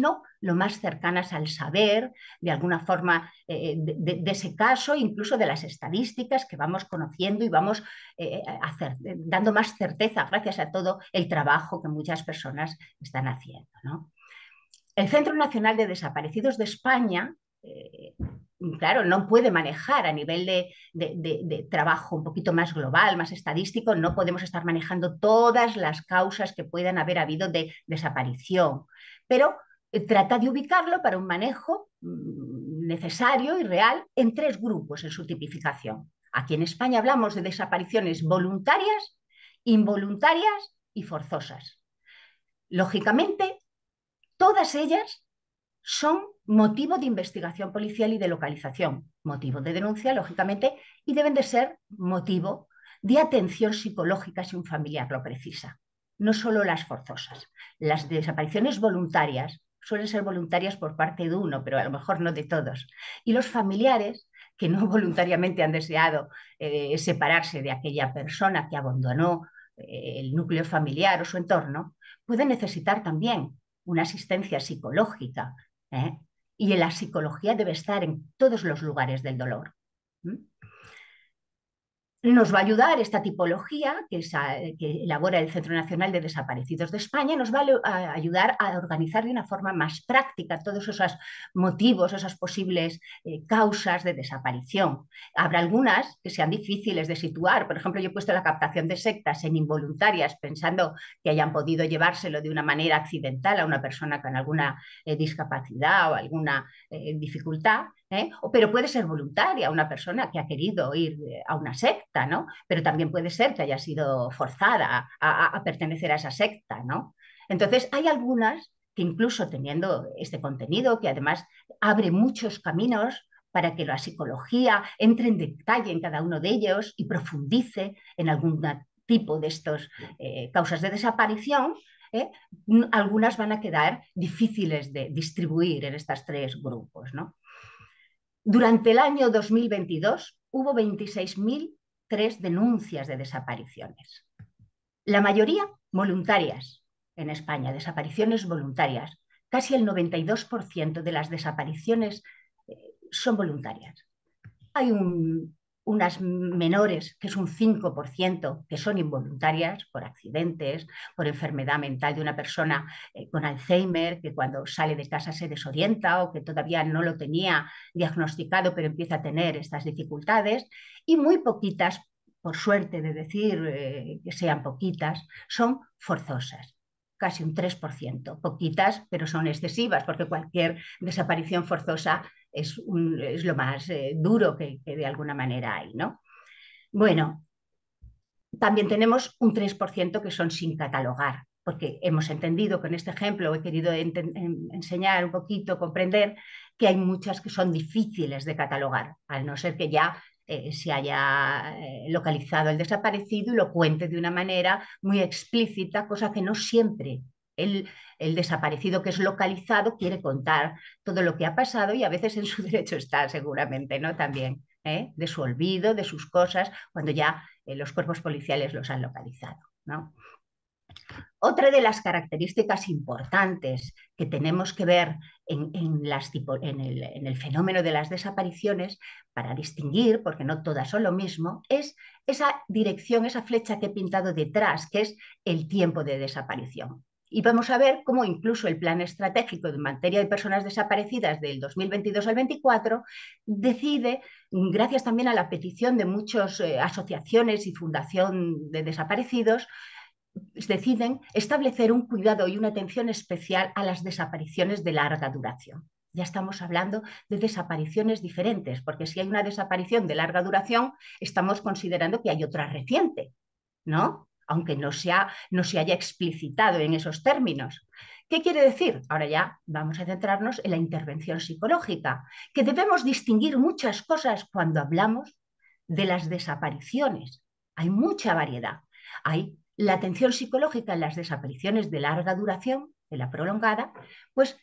lo más cercanas al saber, de alguna forma, de ese caso, incluso de las estadísticas que vamos conociendo y vamos dando más certeza gracias a todo el trabajo que muchas personas están haciendo, ¿no? El Centro Nacional de Desaparecidos de España, claro, no puede manejar a nivel de trabajo un poquito más global, más estadístico, no podemos estar manejando todas las causas que puedan haber habido de desaparición, pero trata de ubicarlo para un manejo necesario y real en 3 grupos en su tipificación. Aquí en España hablamos de desapariciones voluntarias, involuntarias y forzosas. Lógicamente, todas ellas son motivo de investigación policial y de localización, motivo de denuncia, lógicamente, y deben de ser motivo de atención psicológica si un familiar lo precisa. No solo las forzosas. Las desapariciones voluntarias suelen ser voluntarias por parte de uno, pero a lo mejor no de todos. Y los familiares que no voluntariamente han deseado separarse de aquella persona que abandonó el núcleo familiar o su entorno, pueden necesitar también una asistencia psicológica, ¿eh? Y la psicología debe estar en todos los lugares del dolor. Nos va a ayudar esta tipología que elabora el Centro Nacional de Desaparecidos de España, nos va a ayudar a organizar de una forma más práctica todos esos motivos, esas posibles causas de desaparición. Habrá algunas que sean difíciles de situar. Por ejemplo, yo he puesto la captación de sectas en involuntarias pensando que hayan podido llevárselo de una manera accidental a una persona con alguna discapacidad o alguna dificultad. Pero puede ser voluntaria una persona que ha querido ir a una secta, ¿no? Pero también puede ser que haya sido forzada a pertenecer a esa secta, ¿no? Entonces, hay algunas que incluso teniendo este contenido, que además abre muchos caminos para que la psicología entre en detalle en cada uno de ellos y profundice en algún tipo de estos causas de desaparición, algunas van a quedar difíciles de distribuir en estos 3 grupos, ¿no? Durante el año 2022 hubo 26.003 denuncias de desapariciones. La mayoría voluntarias en España, desapariciones voluntarias. Casi el 92% de las desapariciones son voluntarias. Hay unas menores, que es un 5%, que son involuntarias por accidentes, por enfermedad mental de una persona con Alzheimer, que cuando sale de casa se desorienta o que todavía no lo tenía diagnosticado, pero empieza a tener estas dificultades, y muy poquitas, por suerte de decir que sean poquitas, son forzosas. Casi un 3%, poquitas, pero son excesivas, porque cualquier desaparición forzosa es lo más duro que de alguna manera hay, ¿no? Bueno, también tenemos un 3% que son sin catalogar, porque hemos entendido con este ejemplo, he querido enseñar un poquito, comprender que hay muchas que son difíciles de catalogar, al no ser que ya se haya localizado el desaparecido y lo cuente de una manera muy explícita, cosa que no siempre el desaparecido que es localizado quiere contar todo lo que ha pasado, y a veces en su derecho está seguramente, ¿no? También, de su olvido, de sus cosas, cuando ya los cuerpos policiales los han localizado, ¿no? Otra de las características importantes que tenemos que ver en el fenómeno de las desapariciones, para distinguir, porque no todas son lo mismo, es esa dirección, esa flecha que he pintado detrás, que es el tiempo de desaparición. Y vamos a ver cómo incluso el Plan Estratégico en materia de personas desaparecidas del 2022 al 2024 decide, gracias también a la petición de muchas asociaciones y fundación de desaparecidos, deciden establecer un cuidado y una atención especial a las desapariciones de larga duración. Ya estamos hablando de desapariciones diferentes, porque si hay una desaparición de larga duración, estamos considerando que hay otra reciente, ¿no? Aunque no se haya explicitado en esos términos. ¿Qué quiere decir? Ahora ya vamos a centrarnos en la intervención psicológica, que debemos distinguir muchas cosas cuando hablamos de las desapariciones. Hay mucha variedad. Hay la atención psicológica en las desapariciones de larga duración, de la prolongada, pues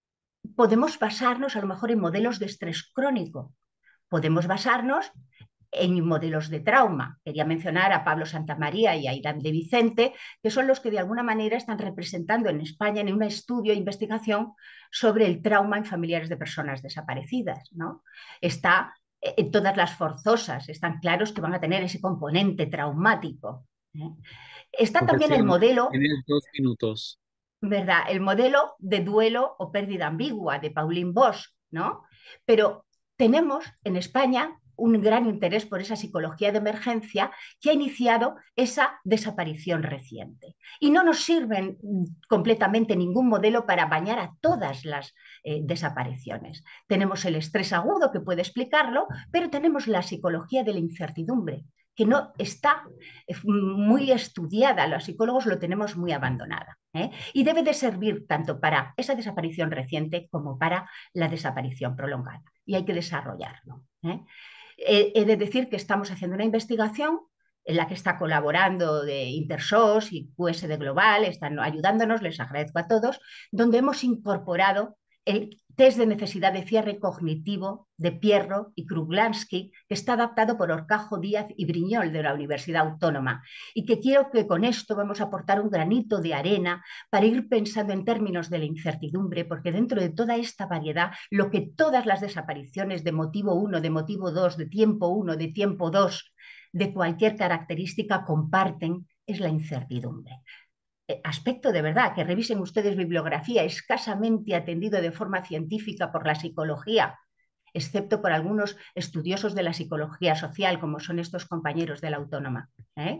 podemos basarnos a lo mejor en modelos de estrés crónico. Podemos basarnos en modelos de trauma. Quería mencionar a Pablo Santamaría y a Irán de Vicente, que son los que de alguna manera están representando en España en un estudio e investigación sobre el trauma en familiares de personas desaparecidas, ¿no? Está en todas las forzosas, están claros que van a tener ese componente traumático, ¿eh? Está también el Concepción, modelo, tienes 2 minutos. ¿verdad? El modelo de duelo o pérdida ambigua de Pauline Bosch, ¿no? Pero tenemos en España un gran interés por esa psicología de emergencia que ha iniciado esa desaparición reciente. Y no nos sirve completamente ningún modelo para bañar a todas las desapariciones. Tenemos el estrés agudo que puede explicarlo, pero tenemos la psicología de la incertidumbre, que no está muy estudiada, los psicólogos lo tenemos muy abandonada, ¿eh? Y debe de servir tanto para esa desaparición reciente como para la desaparición prolongada. Y hay que desarrollarlo, ¿eh? He de decir que estamos haciendo una investigación en la que está colaborando de Intersos y QSD Global, están ayudándonos, les agradezco a todos, donde hemos incorporado el test de necesidad de cierre cognitivo de Pierro y Kruglansky, que está adaptado por Horcajo Díaz y Briñol de la Universidad Autónoma, y que quiero que con esto vamos a aportar un granito de arena para ir pensando en términos de la incertidumbre, porque dentro de toda esta variedad, lo que todas las desapariciones de motivo 1, de motivo 2, de tiempo 1, de tiempo 2, de cualquier característica comparten es la incertidumbre. Aspecto de verdad, que revisen ustedes bibliografía escasamente atendido de forma científica por la psicología, excepto por algunos estudiosos de la psicología social, como son estos compañeros de la Autónoma, ¿eh?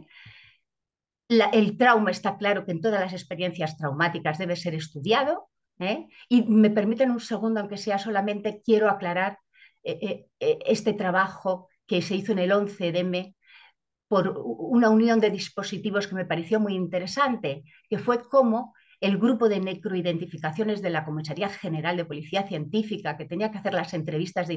El trauma está claro que en todas las experiencias traumáticas debe ser estudiado, ¿eh? Y me permiten un segundo, aunque sea solamente, quiero aclarar este trabajo que se hizo en el 11M por una unión de dispositivos que me pareció muy interesante, que fue cómo el grupo de necroidentificaciones de la Comisaría General de Policía Científica, que tenía que hacer las entrevistas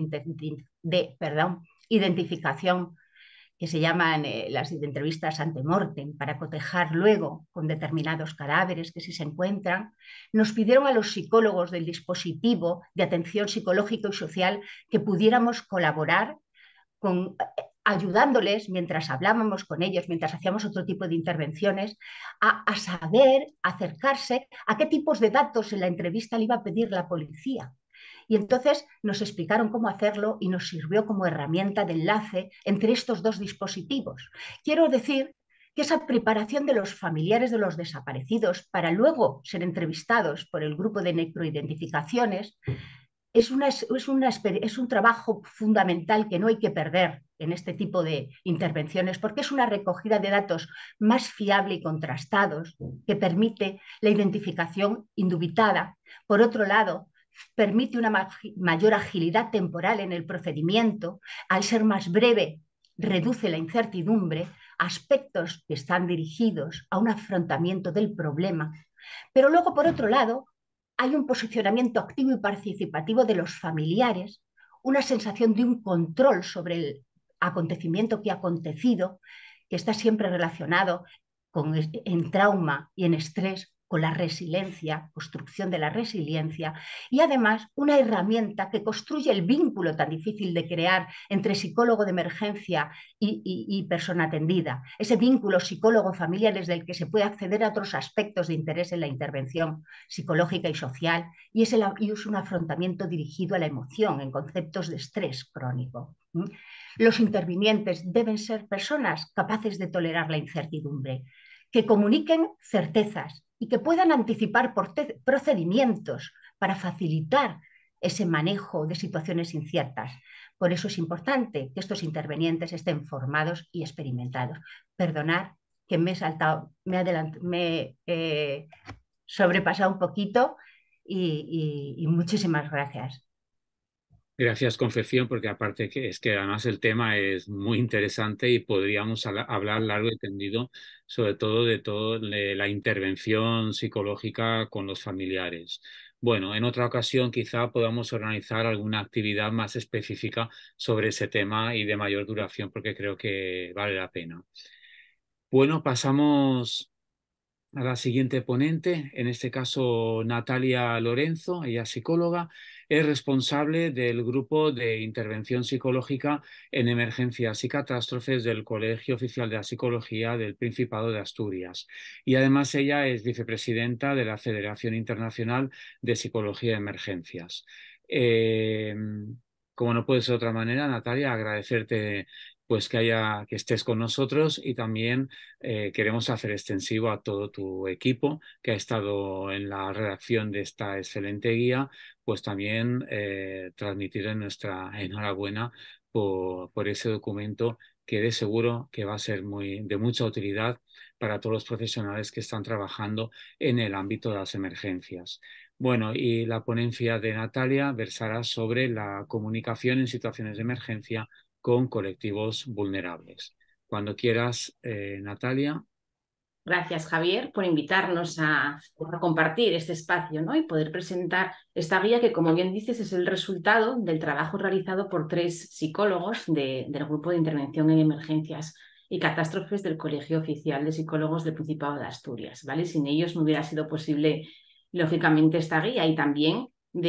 de identificación, que se llaman las entrevistas ante mortem, para cotejar luego con determinados cadáveres que sí se encuentran, nos pidieron a los psicólogos del dispositivo de atención psicológica y social que pudiéramos colaborar con, ayudándoles mientras hablábamos con ellos, mientras hacíamos otro tipo de intervenciones, a saber, acercarse a qué tipos de datos en la entrevista le iba a pedir la policía. Y entonces nos explicaron cómo hacerlo y nos sirvió como herramienta de enlace entre estos dos dispositivos. Quiero decir que esa preparación de los familiares de los desaparecidos para luego ser entrevistados por el grupo de necroidentificaciones es un trabajo fundamental que no hay que perder en este tipo de intervenciones, porque es una recogida de datos más fiable y contrastados que permite la identificación indubitada. Por otro lado, permite una mayor agilidad temporal en el procedimiento. Al ser más breve, reduce la incertidumbre, aspectos que están dirigidos a un afrontamiento del problema. Pero luego, por otro lado, hay un posicionamiento activo y participativo de los familiares, una sensación de un control sobre el acontecimiento que ha acontecido, que está siempre relacionado en trauma y en estrés, con la resiliencia, construcción de la resiliencia, y además una herramienta que construye el vínculo tan difícil de crear entre psicólogo de emergencia y persona atendida, ese vínculo psicólogo-familiar desde el que se puede acceder a otros aspectos de interés en la intervención psicológica y social, y es un afrontamiento dirigido a la emoción en conceptos de estrés crónico. Los intervinientes deben ser personas capaces de tolerar la incertidumbre, que comuniquen certezas y que puedan anticipar procedimientos para facilitar ese manejo de situaciones inciertas. Por eso es importante que estos intervinientes estén formados y experimentados. Perdonad que me he saltado, me he sobrepasado un poquito y muchísimas gracias. Gracias, Concepción, porque aparte que es que además el tema es muy interesante y podríamos hablar largo y tendido, sobre todo de la intervención psicológica con los familiares. Bueno, en otra ocasión quizá podamos organizar alguna actividad más específica sobre ese tema y de mayor duración, porque creo que vale la pena. Bueno, pasamos a la siguiente ponente, en este caso Natalia Lorenzo, ella es psicóloga. es responsable del grupo de intervención psicológica en emergencias y catástrofes del Colegio Oficial de la Psicología del Principado de Asturias. Y además ella es vicepresidenta de la Federación Internacional de Psicología de Emergencias. Como no puede ser de otra manera, Natalia, agradecerte pues que estés con nosotros, y también queremos hacer extensivo a todo tu equipo que ha estado en la redacción de esta excelente guía, pues también transmitir nuestra enhorabuena por ese documento, que de seguro que va a ser de mucha utilidad para todos los profesionales que están trabajando en el ámbito de las emergencias. Bueno, y la ponencia de Natalia versará sobre la comunicación en situaciones de emergencia con colectivos vulnerables. Cuando quieras, Natalia. Gracias, Javier, por invitarnos a compartir este espacio, ¿no? Y poder presentar esta guía que, como bien dices, es el resultado del trabajo realizado por 3 psicólogos del Grupo de Intervención en Emergencias y Catástrofes del Colegio Oficial de Psicólogos del Principado de Asturias, ¿vale? Sin ellos no hubiera sido posible, lógicamente, esta guía, y también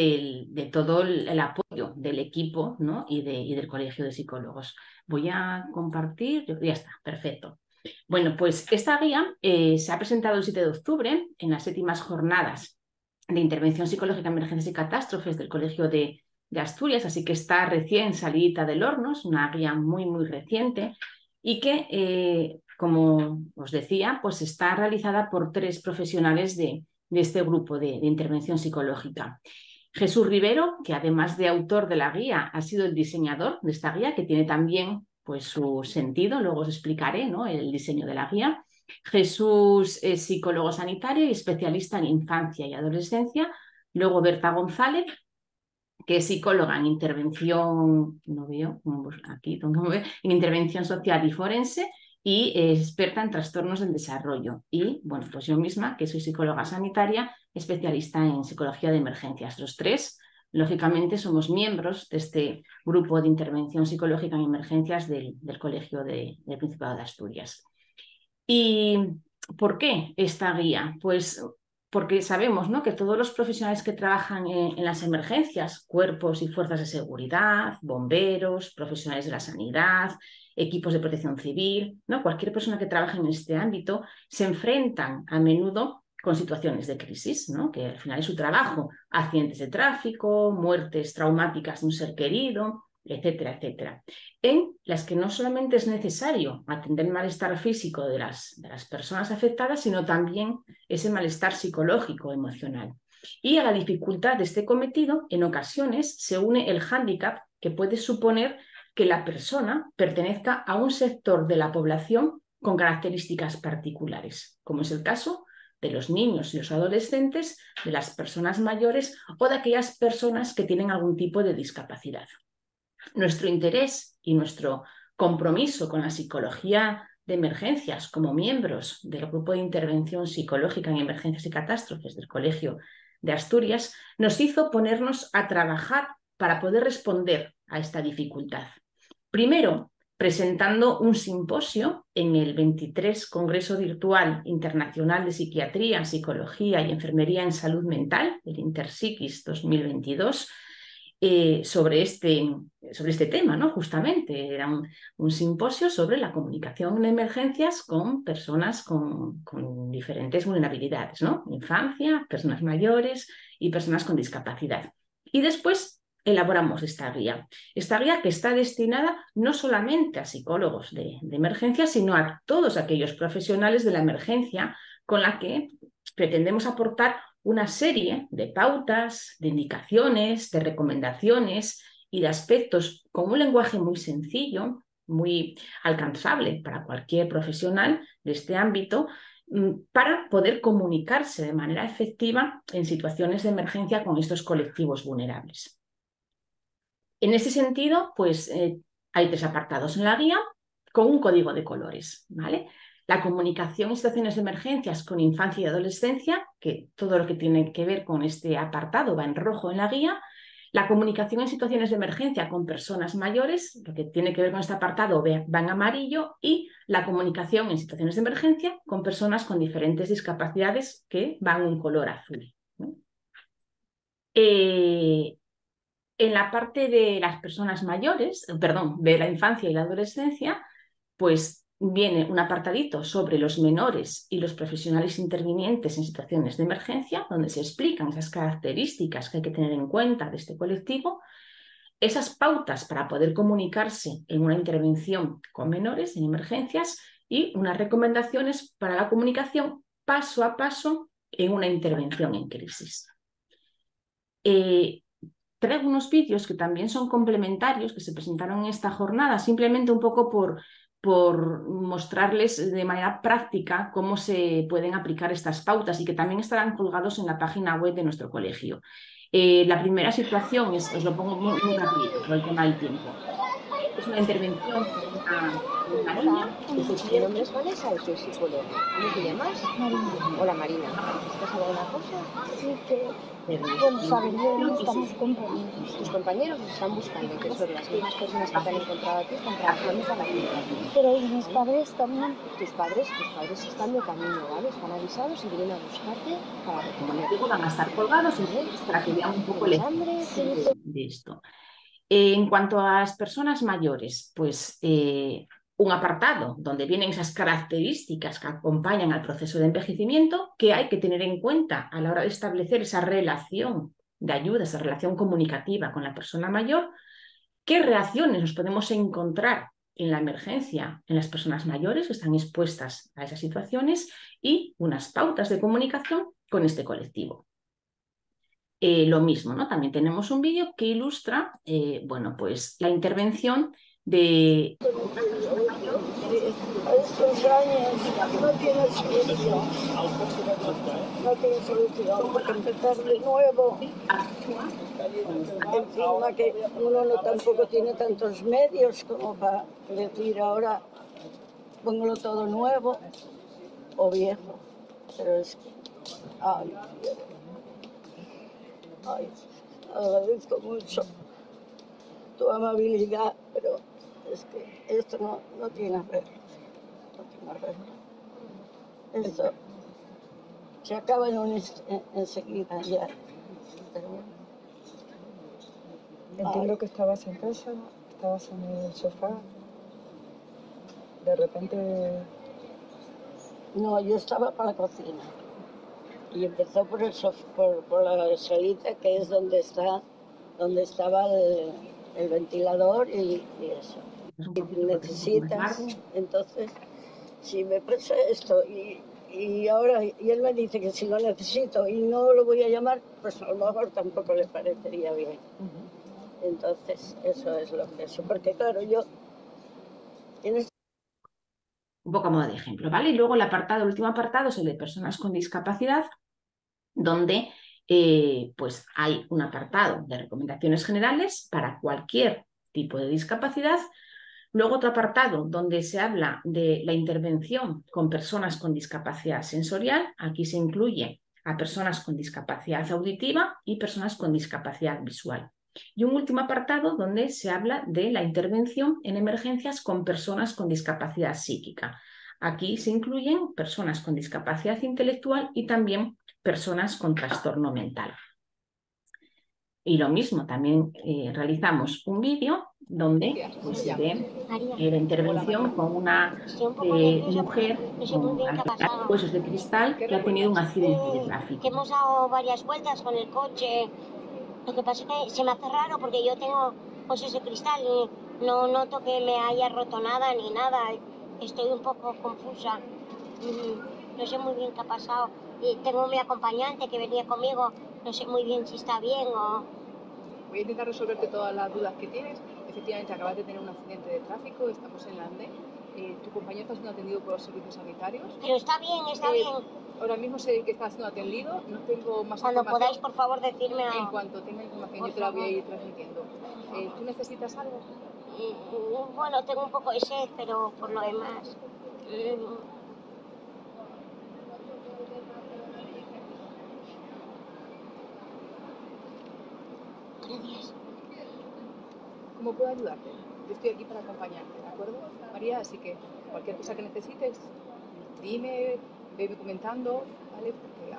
de todo el apoyo del equipo, ¿no? y del Colegio de Psicólogos. Voy a compartir, ya está, perfecto. Bueno, pues esta guía se ha presentado el 7 de octubre en las 7ª jornadas de Intervención Psicológica en Emergencias y Catástrofes del Colegio de Asturias, así que está recién salida del horno, es una guía muy, muy reciente, y que, como os decía, pues está realizada por 3 profesionales de este grupo de intervención psicológica. Jesús Rivero, que además de autor de la guía, ha sido el diseñador de esta guía, que tiene también pues su sentido, luego os explicaré, ¿no?, el diseño de la guía. Jesús es psicólogo sanitario y especialista en infancia y adolescencia. Luego Berta González, que es psicóloga en intervención, no veo, aquí, en intervención social y forense, y experta en trastornos del desarrollo. Y bueno, pues yo misma, que soy psicóloga sanitaria, especialista en psicología de emergencias. Los 3, lógicamente, somos miembros de este grupo de intervención psicológica en emergencias del Colegio del Principado de Asturias. ¿Y por qué esta guía? Pues porque sabemos, ¿no?, que todos los profesionales que trabajan en las emergencias, cuerpos y fuerzas de seguridad, bomberos, profesionales de la sanidad, equipos de protección civil, ¿no?, cualquier persona que trabaje en este ámbito, se enfrentan a menudo con situaciones de crisis, ¿no?, que al final es su trabajo: accidentes de tráfico, muertes traumáticas de un ser querido, etcétera, etcétera, en las que no solamente es necesario atender el malestar físico de las personas afectadas, sino también ese malestar psicológico, emocional. Y a la dificultad de este cometido, en ocasiones, se une el hándicap que puede suponer que la persona pertenezca a un sector de la población con características particulares, como es el caso de los niños y los adolescentes, de las personas mayores o de aquellas personas que tienen algún tipo de discapacidad. Nuestro interés y nuestro compromiso con la psicología de emergencias como miembros del Grupo de Intervención Psicológica en Emergencias y Catástrofes del Colegio de Asturias nos hizo ponernos a trabajar para poder responder a esta dificultad. Primero, presentando un simposio en el 23 Congreso Virtual Internacional de Psiquiatría, Psicología y Enfermería en Salud Mental, el Interpsiquis 2022, sobre este tema, ¿no? Justamente era un simposio sobre la comunicación en emergencias con personas con diferentes vulnerabilidades, ¿no? Infancia, personas mayores y personas con discapacidad. Y después elaboramos esta guía que está destinada no solamente a psicólogos de emergencias, sino a todos aquellos profesionales de la emergencia, con la que pretendemos aportar una serie de pautas, de indicaciones, de recomendaciones y de aspectos con un lenguaje muy sencillo, muy alcanzable para cualquier profesional de este ámbito, para poder comunicarse de manera efectiva en situaciones de emergencia con estos colectivos vulnerables. En ese sentido, pues hay 3 apartados en la guía con un código de colores, ¿vale? La comunicación en situaciones de emergencias con infancia y adolescencia, que todo lo que tiene que ver con este apartado va en rojo en la guía. La comunicación en situaciones de emergencia con personas mayores, lo que tiene que ver con este apartado va en amarillo. Y la comunicación en situaciones de emergencia con personas con diferentes discapacidades, que va en un color azul, ¿no? En la parte de las personas mayores, perdón, de la infancia y la adolescencia, pues viene un apartadito sobre los menores y los profesionales intervinientes en situaciones de emergencia, donde se explican esas características que hay que tener en cuenta de este colectivo, esas pautas para poder comunicarse en una intervención con menores en emergencias y unas recomendaciones para la comunicación paso a paso en una intervención en crisis. Traigo unos vídeos que también son complementarios, que se presentaron en esta jornada, simplemente un poco por mostrarles de manera práctica cómo se pueden aplicar estas pautas y que también estarán colgados en la página web de nuestro colegio. La primera situación, os lo pongo muy rápido por el tema del tiempo. Es una intervención con una niña que se Mi nombre es Vanessa y soy psicóloga. ¿Cómo te llamas? Marina. Hola Marina. ¿Necesitas alguna cosa? Sí, que bueno, saber de dónde están mis compañeros. Tus compañeros nos están buscando, que son las mismas personas que te han encontrado a ti, están trabajando para ti. Pero y mis padres también. Tus padres están de camino, ¿vale? Están avisados y vienen a buscarte para recogerte. Luego van a estar colgados para que vean un poco el ejemplo de esto. En cuanto a las personas mayores, pues un apartado donde vienen esas características que acompañan al proceso de envejecimiento que hay que tener en cuenta a la hora de establecer esa relación de ayuda, esa relación comunicativa con la persona mayor, qué reacciones nos podemos encontrar en la emergencia en las personas mayores que están expuestas a esas situaciones y unas pautas de comunicación con este colectivo. Lo mismo, ¿no? También tenemos un vídeo que ilustra, bueno, pues la intervención de... A estos años no tiene solución. No tiene solución, porque empezar de nuevo. Encima que uno no tampoco tiene tantos medios como para decir ahora póngalo todo nuevo o viejo. Pero es que, ay, agradezco mucho tu amabilidad, pero es que esto no tiene arreglo. No tiene arreglo. Esto se acaba enseguida ya. Pero bueno. Entiendo que estabas en casa, estabas en el sofá. De repente... No, yo estaba para la cocina. Y empezó por la salita, que es donde estaba el ventilador y eso. Y necesitas, entonces, si me pasa esto y ahora y él me dice que si lo necesito y no lo voy a llamar, pues a lo mejor tampoco le parecería bien. Entonces, eso es lo que es. Porque claro, yo... Un poco a modo de ejemplo, ¿vale? Y luego el último apartado es el de personas con discapacidad, donde pues hay un apartado de recomendaciones generales para cualquier tipo de discapacidad. Luego otro apartado donde se habla de la intervención con personas con discapacidad sensorial. Aquí se incluye a personas con discapacidad auditiva y personas con discapacidad visual. Y un último apartado donde se habla de la intervención en emergencias con personas con discapacidad psíquica. Aquí se incluyen personas con discapacidad intelectual y también personas con trastorno mental. Y lo mismo, también realizamos un vídeo donde pues, se ve la intervención con una mujer con huesos de cristal que ha tenido un accidente de tráfico. Que hemos dado varias vueltas con el coche. Lo que pasa es que se me hace raro porque yo tengo huesos de cristal y no noto que me haya roto nada ni nada. Estoy un poco confusa. No sé muy bien qué ha pasado. Y tengo mi acompañante que venía conmigo. No sé muy bien si está bien o... Voy a intentar resolverte todas las dudas que tienes. Efectivamente, acabas de tener un accidente de tráfico, estamos en la ANDE. Tu compañero está siendo atendido por los servicios sanitarios. Pero está bien, está bien. Ahora mismo sé que está siendo atendido, no tengo más Cuando información. podáis, por favor, decirme En cuanto tenga información, yo te la voy a ir transmitiendo. ¿Tú necesitas algo? Bueno, tengo un poco de sed, pero por lo demás... Gracias. ¿Cómo puedo ayudarte? Yo estoy aquí para acompañarte, ¿de acuerdo, María? Así que cualquier cosa que necesites, dime, veme comentando, ¿vale? Porque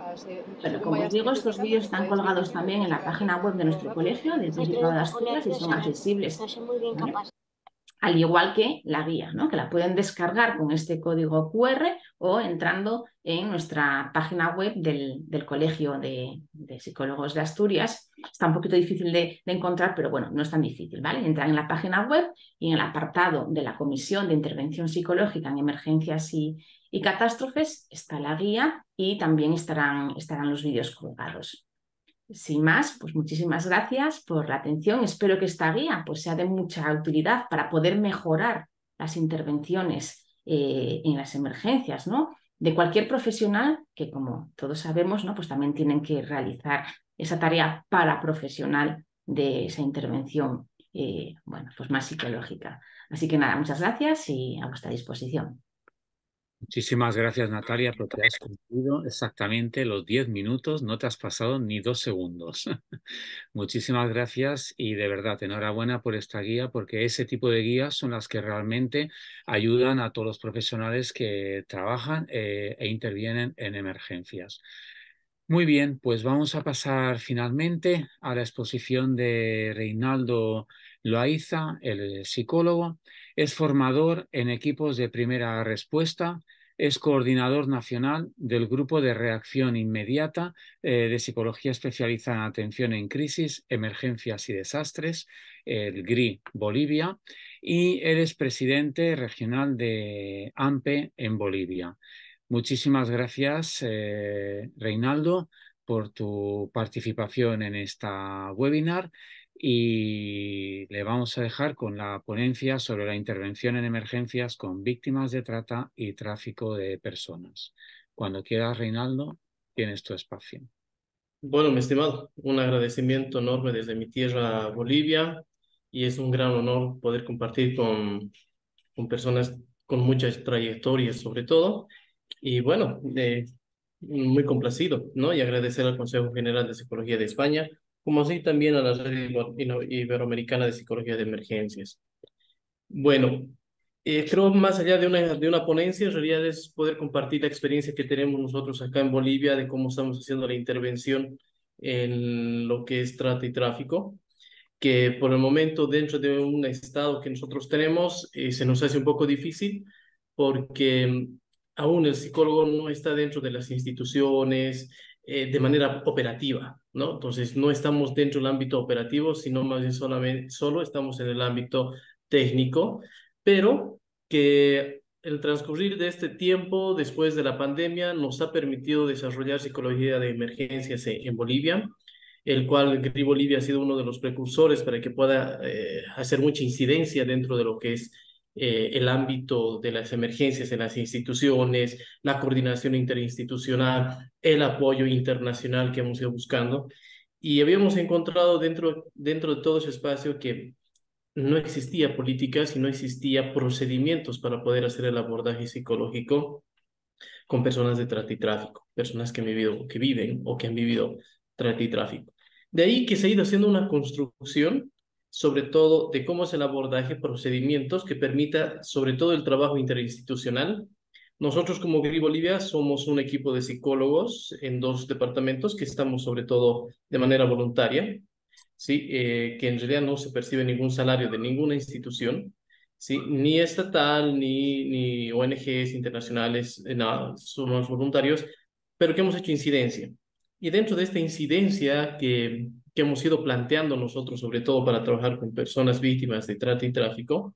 Pero como os digo, estos vídeos están colgados también en la página web de nuestro colegio, del Principado de Asturias, y son accesibles, No soy muy bien ¿vale? capaz. Al igual que la guía, ¿no? Que la pueden descargar con este código QR o entrando en nuestra página web del Colegio de Psicólogos de Asturias. Está un poquito difícil de encontrar, pero bueno, no es tan difícil, ¿vale? Entran en la página web y en el apartado de la Comisión de Intervención Psicológica en Emergencias y Catástrofes está la guía y también estarán los vídeos colgados. Sin más, pues muchísimas gracias por la atención. Espero que esta guía pues, sea de mucha utilidad para poder mejorar las intervenciones en las emergencias, ¿no? De cualquier profesional que, como todos sabemos, ¿no? Pues también tienen que realizar esa tarea paraprofesional de esa intervención bueno, pues más psicológica. Así que nada, muchas gracias y a vuestra disposición. Muchísimas gracias, Natalia, porque has cumplido exactamente los 10 minutos, no te has pasado ni 2 segundos. Muchísimas gracias y de verdad, enhorabuena por esta guía, porque ese tipo de guías son las que realmente ayudan a todos los profesionales que trabajan e intervienen en emergencias. Muy bien, pues vamos a pasar finalmente a la exposición de Reinaldo Loaiza, el psicólogo. Es formador en equipos de primera respuesta, es coordinador nacional del Grupo de Reacción Inmediata de Psicología Especializada en Atención en Crisis, Emergencias y Desastres, el GRI Bolivia, y él es presidente regional de AMPE en Bolivia. Muchísimas gracias, Reinaldo, por tu participación en esta webinar y le vamos a dejar con la ponencia sobre la intervención en emergencias con víctimas de trata y tráfico de personas. Cuando quieras, Reinaldo, tienes tu espacio. Bueno, mi estimado, un agradecimiento enorme desde mi tierra, Bolivia, y es un gran honor poder compartir con personas con muchas trayectorias, sobre todo. Y bueno, muy complacido, ¿no? Y agradecer al Consejo General de Psicología de España, como así también a la Red Iberoamericana de Psicología de Emergencias. Bueno, creo más allá de una ponencia, en realidad es poder compartir la experiencia que tenemos nosotros acá en Bolivia de cómo estamos haciendo la intervención en lo que es trata y tráfico, que por el momento dentro de un estado que nosotros tenemos se nos hace un poco difícil porque aún el psicólogo no está dentro de las instituciones de manera operativa, ¿no? Entonces no estamos dentro del ámbito operativo, sino más bien solo estamos en el ámbito técnico, pero que el transcurrir de este tiempo después de la pandemia nos ha permitido desarrollar psicología de emergencias en Bolivia, el cual GRI Bolivia ha sido uno de los precursores para que pueda hacer mucha incidencia dentro de lo que es el ámbito de las emergencias en las instituciones, la coordinación interinstitucional, el apoyo internacional que hemos ido buscando. Y habíamos encontrado dentro de todo ese espacio que no existía políticas y no existía procedimientos para poder hacer el abordaje psicológico con personas de trata y tráfico, personas que viven o que han vivido trata y tráfico. De ahí que se ha ido haciendo una construcción, sobre todo de cómo es el abordaje, procedimientos que permita, sobre todo, el trabajo interinstitucional. Nosotros como GRI Bolivia somos un equipo de psicólogos en 2 departamentos que estamos sobre todo de manera voluntaria, ¿sí? Que en realidad no se percibe ningún salario de ninguna institución, ¿sí? Ni estatal, ni ONGs internacionales, nada, somos voluntarios, pero que hemos hecho incidencia. Y dentro de esta incidencia que hemos ido planteando nosotros, sobre todo para trabajar con personas víctimas de trata y tráfico,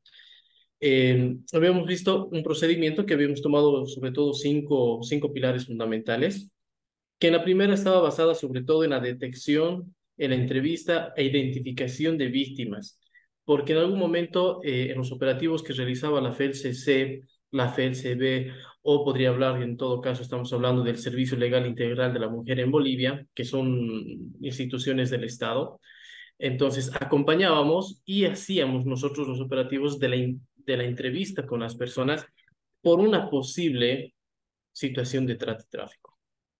habíamos visto un procedimiento que habíamos tomado sobre todo cinco pilares fundamentales, que en la primera estaba basada sobre todo en la detección, en la entrevista e identificación de víctimas, porque en algún momento en los operativos que realizaba la FELCC, la FELCB, o podría hablar, en todo caso estamos hablando del Servicio Legal Integral de la Mujer en Bolivia, que son instituciones del Estado. Entonces acompañábamos y hacíamos nosotros los operativos de la entrevista con las personas por una posible situación de trata y tráfico.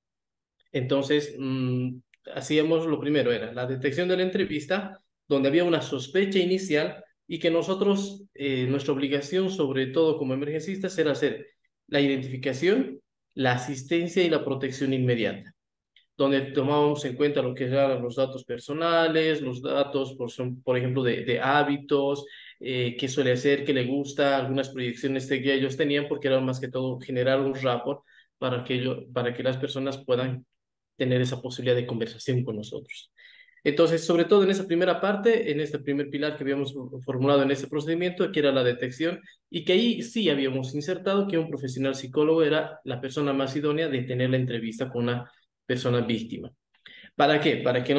Entonces, hacíamos lo primero, era la detección de la entrevista, donde había una sospecha inicial y que nosotros, nuestra obligación, sobre todo como emergencistas, era hacer la identificación, la asistencia y la protección inmediata. donde tomábamos en cuenta lo que eran los datos personales, los datos, por ejemplo, de hábitos, qué suele hacer, qué le gusta, algunas proyecciones que ellos tenían, porque era más que todo generar un rapport para que las personas puedan tener esa posibilidad de conversación con nosotros. Entonces, sobre todo en esa primera parte, en este primer pilar que habíamos formulado en este procedimiento, que era la detección, y que ahí sí habíamos insertado que un profesional psicólogo era la persona más idónea de tener la entrevista con una persona víctima. ¿Para qué? Para que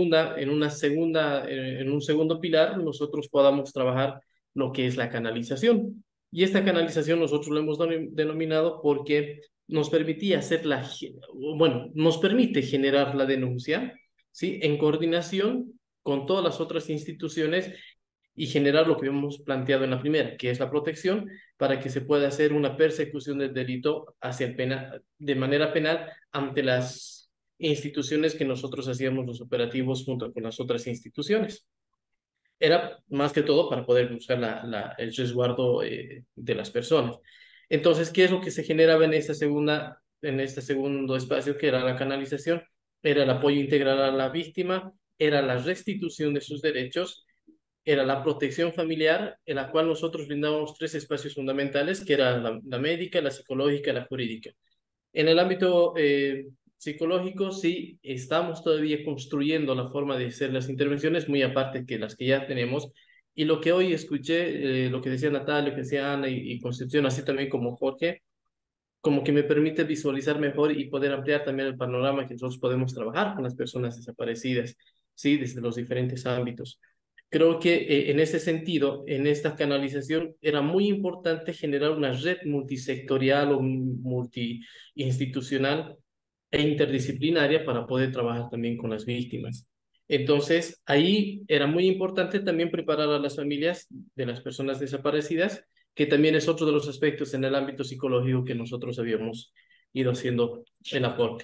en un segundo pilar nosotros podamos trabajar lo que es la canalización. Y esta canalización nosotros lo hemos denominado porque nos permitía nos permite generar la denuncia, ¿sí? En coordinación con todas las otras instituciones y generar lo que hemos planteado en la primera, que es la protección, para que se pueda hacer una persecución del delito de manera penal ante las instituciones que nosotros hacíamos los operativos junto con las otras instituciones. Era más que todo para poder buscar el resguardo de las personas. Entonces, ¿qué es lo que se generaba en este segundo espacio, que era la canalización? Era el apoyo integral a la víctima, era la restitución de sus derechos, era la protección familiar, en la cual nosotros brindábamos 3 espacios fundamentales, que era la médica, la psicológica y la jurídica. En el ámbito psicológico, sí, estamos todavía construyendo la forma de hacer las intervenciones, muy aparte que las que ya tenemos. Y lo que hoy escuché, lo que decía Natalia, lo que decía Ana y Concepción, así también como Jorge, como que me permite visualizar mejor y poder ampliar también el panorama que nosotros podemos trabajar con las personas desaparecidas, sí, desde los diferentes ámbitos. Creo que en ese sentido, en esta canalización, era muy importante generar una red multisectorial o multiinstitucional e interdisciplinaria para poder trabajar también con las víctimas. Entonces, ahí era muy importante también preparar a las familias de las personas desaparecidas, que también es otro de los aspectos en el ámbito psicológico que nosotros habíamos ido haciendo el aporte.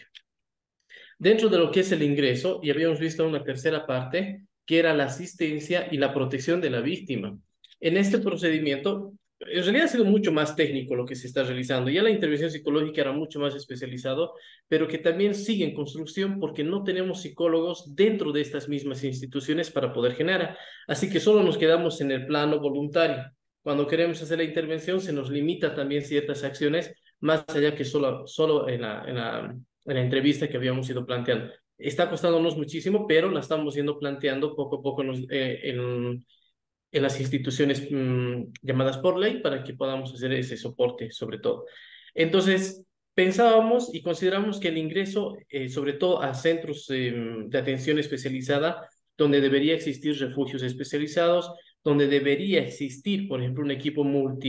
Dentro de lo que es el ingreso, y habíamos visto una tercera parte, que era la asistencia y la protección de la víctima. En este procedimiento, en realidad ha sido mucho más técnico lo que se está realizando. Ya la intervención psicológica era mucho más especializado, pero que también sigue en construcción porque no tenemos psicólogos dentro de estas mismas instituciones para poder generar. Así que solo nos quedamos en el plano voluntario. Cuando queremos hacer la intervención, se nos limita también ciertas acciones, más allá que solo en la entrevista que habíamos ido planteando. Está costándonos muchísimo, pero la estamos yendo planteando poco a poco en las instituciones llamadas por ley para que podamos hacer ese soporte sobre todo. Entonces, pensábamos y consideramos que el ingreso, sobre todo a centros de atención especializada, donde debería existir refugios especializados, donde debería existir, por ejemplo, un equipo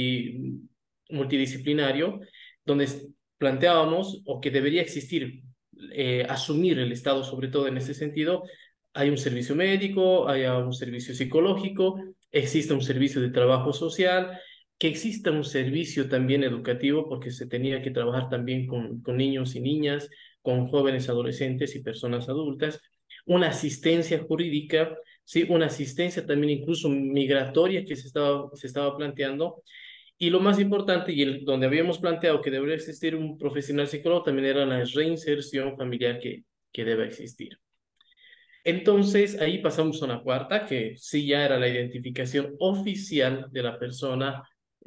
multidisciplinario, donde planteábamos o que debería existir, asumir el Estado, sobre todo en ese sentido, hay un servicio médico, hay un servicio psicológico, existe un servicio de trabajo social, que exista un servicio también educativo, porque se tenía que trabajar también con niños y niñas, con jóvenes adolescentes y personas adultas, una asistencia jurídica, ¿sí? Una asistencia también incluso migratoria que se estaba planteando. Y lo más importante, donde habíamos planteado que debería existir un profesional psicólogo, también era la reinserción familiar que debe existir. Entonces, ahí pasamos a una cuarta, que sí ya era la identificación oficial de la persona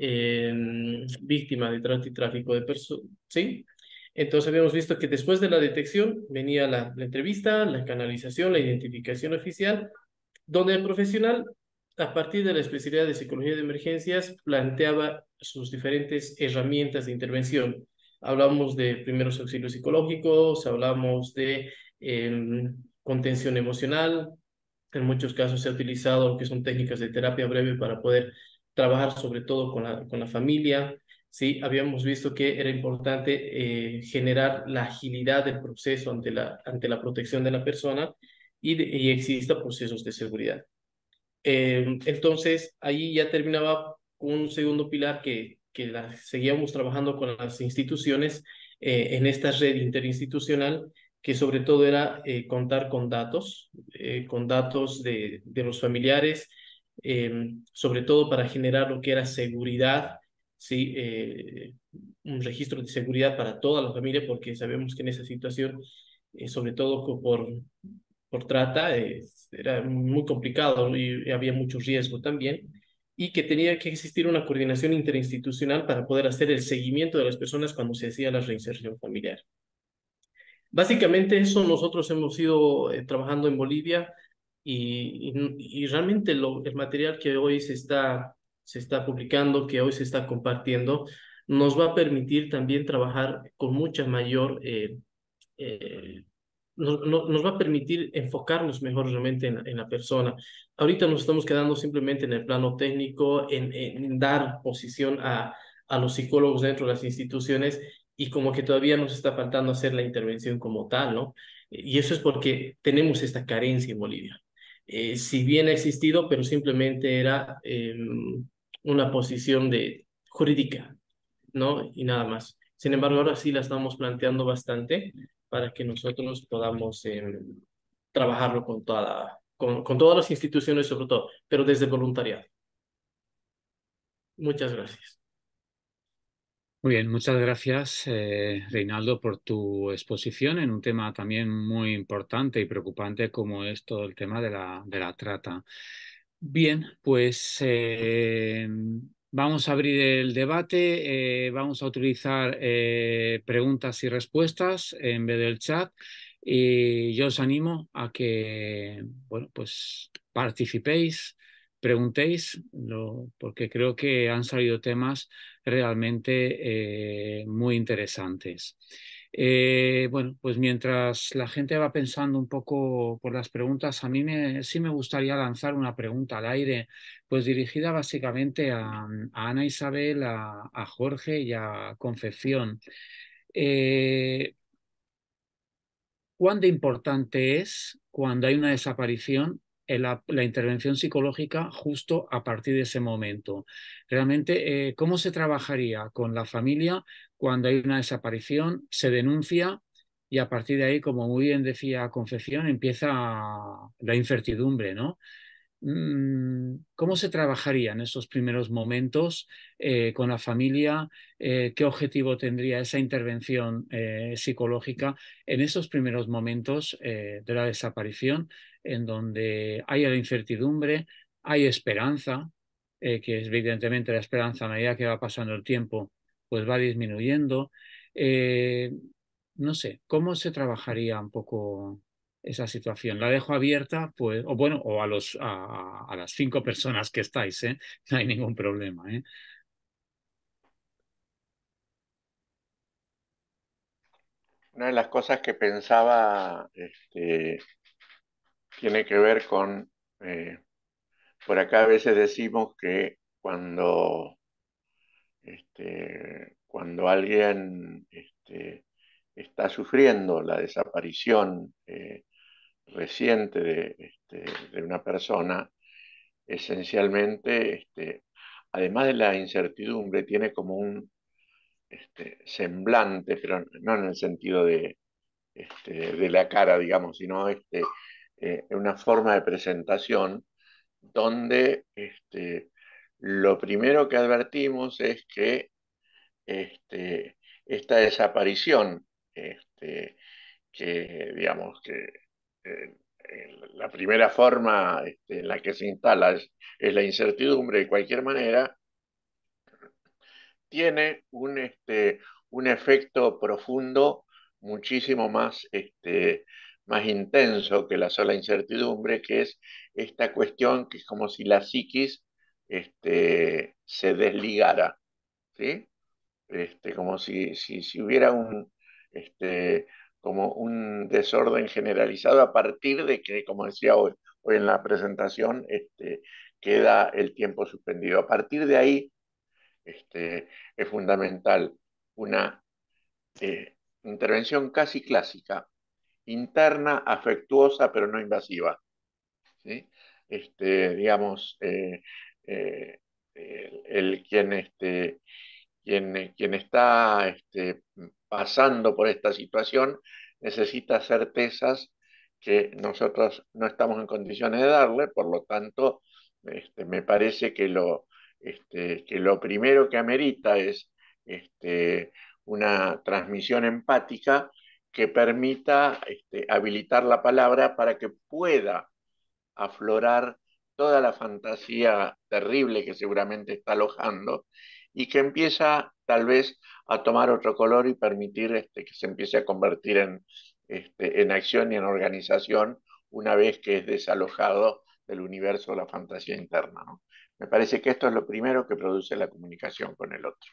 víctima de trata y tráfico de personas, ¿sí? Entonces, habíamos visto que después de la detección venía la entrevista, la canalización, la identificación oficial, donde el profesional, a partir de la especialidad de psicología de emergencias, planteaba sus diferentes herramientas de intervención. Hablamos de primeros auxilios psicológicos, hablamos de contención emocional. En muchos casos se ha utilizado lo que son técnicas de terapia breve para poder trabajar sobre todo con la familia. Sí, habíamos visto que era importante generar la agilidad del proceso ante la protección de la persona y exista procesos de seguridad. Entonces, ahí ya terminaba con un segundo pilar que seguíamos trabajando con las instituciones en esta red interinstitucional, que sobre todo era contar con datos de los familiares, sobre todo para generar lo que era seguridad, ¿sí? Un registro de seguridad para toda la familia, porque sabemos que en esa situación sobre todo por trata, era muy complicado y había mucho riesgo también, y que tenía que existir una coordinación interinstitucional para poder hacer el seguimiento de las personas cuando se hacía la reinserción familiar. Básicamente eso nosotros hemos ido trabajando en Bolivia y realmente el material que hoy se está publicando, que hoy se está compartiendo, nos va a permitir también trabajar con mucha mayor eh, nos va a permitir enfocarnos mejor realmente en la persona. Ahorita nos estamos quedando simplemente en el plano técnico, en dar posición a los psicólogos dentro de las instituciones y como que todavía nos está faltando hacer la intervención como tal, ¿no? Y eso es porque tenemos esta carencia en Bolivia. Si bien ha existido, pero simplemente era una posición jurídica, ¿no? Y nada más. Sin embargo, ahora sí la estamos planteando bastante para que nosotros podamos trabajarlo con todas las instituciones sobre todo, pero desde voluntariado. Muchas gracias. Muy bien, muchas gracias, Reinaldo, por tu exposición en un tema también muy importante y preocupante como es todo el tema de la trata. Bien, pues vamos a abrir el debate, vamos a utilizar preguntas y respuestas en vez del chat y yo os animo a que, bueno, pues participéis, preguntéis, porque creo que han salido temas realmente muy interesantes. Bueno, pues mientras la gente va pensando un poco por las preguntas, a mí sí me gustaría lanzar una pregunta al aire, pues dirigida básicamente a Ana Isabel, a Jorge y a Concepción. ¿Cuán de importante es cuando hay una desaparición la intervención psicológica justo a partir de ese momento? Realmente, ¿cómo se trabajaría con la familia cuando hay una desaparición, se denuncia y a partir de ahí, como muy bien decía Concepción, empieza la incertidumbre, ¿no? ¿Cómo se trabajaría en esos primeros momentos con la familia? ¿Qué objetivo tendría esa intervención psicológica en esos primeros momentos de la desaparición, en donde hay la incertidumbre, hay esperanza, que evidentemente la esperanza a medida que va pasando el tiempo, pues va disminuyendo? Eh, no sé, ¿cómo se trabajaría un poco esa situación? La dejo abierta, pues, o bueno, o a las 5 personas que estáis, ¿eh? No hay ningún problema, ¿eh? Una de las cosas que pensaba tiene que ver con, por acá a veces decimos que cuando alguien está sufriendo la desaparición reciente de una persona, esencialmente, además de la incertidumbre, tiene como un semblante, pero no en el sentido de la cara, digamos, sino una forma de presentación donde lo primero que advertimos es que esta desaparición, que digamos que la primera forma en la que se instala es la incertidumbre de cualquier manera, tiene un efecto profundo muchísimo más intenso que la sola incertidumbre, que es esta cuestión que es como si la psiquis se desligara, ¿sí? Como si hubiera como un desorden generalizado a partir de que, como decía hoy en la presentación, queda el tiempo suspendido. A partir de ahí es fundamental una intervención casi clásica, interna, afectuosa, pero no invasiva, ¿sí? Digamos, quien está pasando por esta situación necesita certezas que nosotros no estamos en condiciones de darle, por lo tanto, me parece que lo primero que amerita es una transmisión empática que permita habilitar la palabra para que pueda aflorar toda la fantasía terrible que seguramente está alojando y que empieza tal vez a tomar otro color y permitir que se empiece a convertir en acción y en organización una vez que es desalojado del universo de la fantasía interna, ¿no? Me parece que esto es lo primero que produce la comunicación con el otro.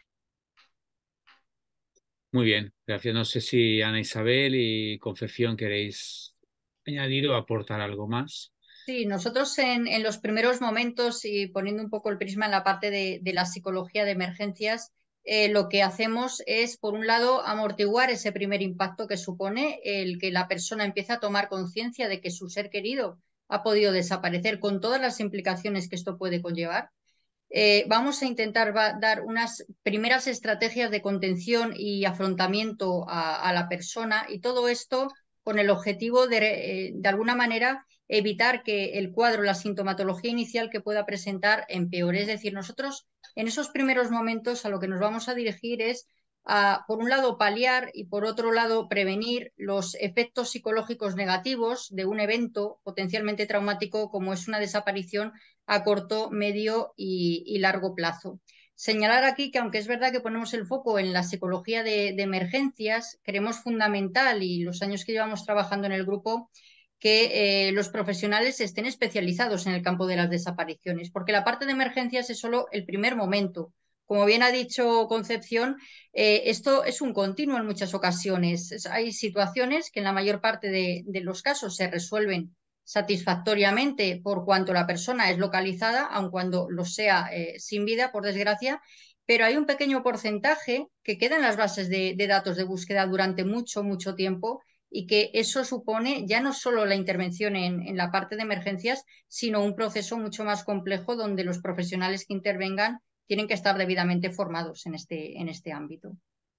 Muy bien, gracias. No sé si Ana Isabel y Concepción queréis añadir o aportar algo más. Sí, nosotros en los primeros momentos y poniendo un poco el prisma en la parte de la psicología de emergencias, lo que hacemos es, por un lado, amortiguar ese primer impacto que supone el que la persona empieza a tomar conciencia de que su ser querido ha podido desaparecer con todas las implicaciones que esto puede conllevar. Vamos a intentar dar unas primeras estrategias de contención y afrontamiento a la persona y todo esto con el objetivo de alguna manera, evitar que el cuadro, la sintomatología inicial que pueda presentar empeore. Es decir, nosotros en esos primeros momentos a lo que nos vamos a dirigir es a, por un lado, paliar y por otro lado, prevenir los efectos psicológicos negativos de un evento potencialmente traumático como es una desaparición a corto, medio y largo plazo. Señalar aquí que aunque es verdad que ponemos el foco en la psicología de emergencias, creemos fundamental, y los años que llevamos trabajando en el grupo, que los profesionales estén especializados en el campo de las desapariciones, porque la parte de emergencias es solo el primer momento. Como bien ha dicho Concepción, esto es un continuo en muchas ocasiones. Hay situaciones que en la mayor parte de los casos se resuelven satisfactoriamente por cuanto la persona es localizada, aun cuando lo sea sin vida, por desgracia, pero hay un pequeño porcentaje que queda en las bases de datos de búsqueda durante mucho, mucho tiempo y que eso supone ya no solo la intervención en la parte de emergencias, sino un proceso mucho más complejo donde los profesionales que intervengan tienen que estar debidamente formados en este ámbito.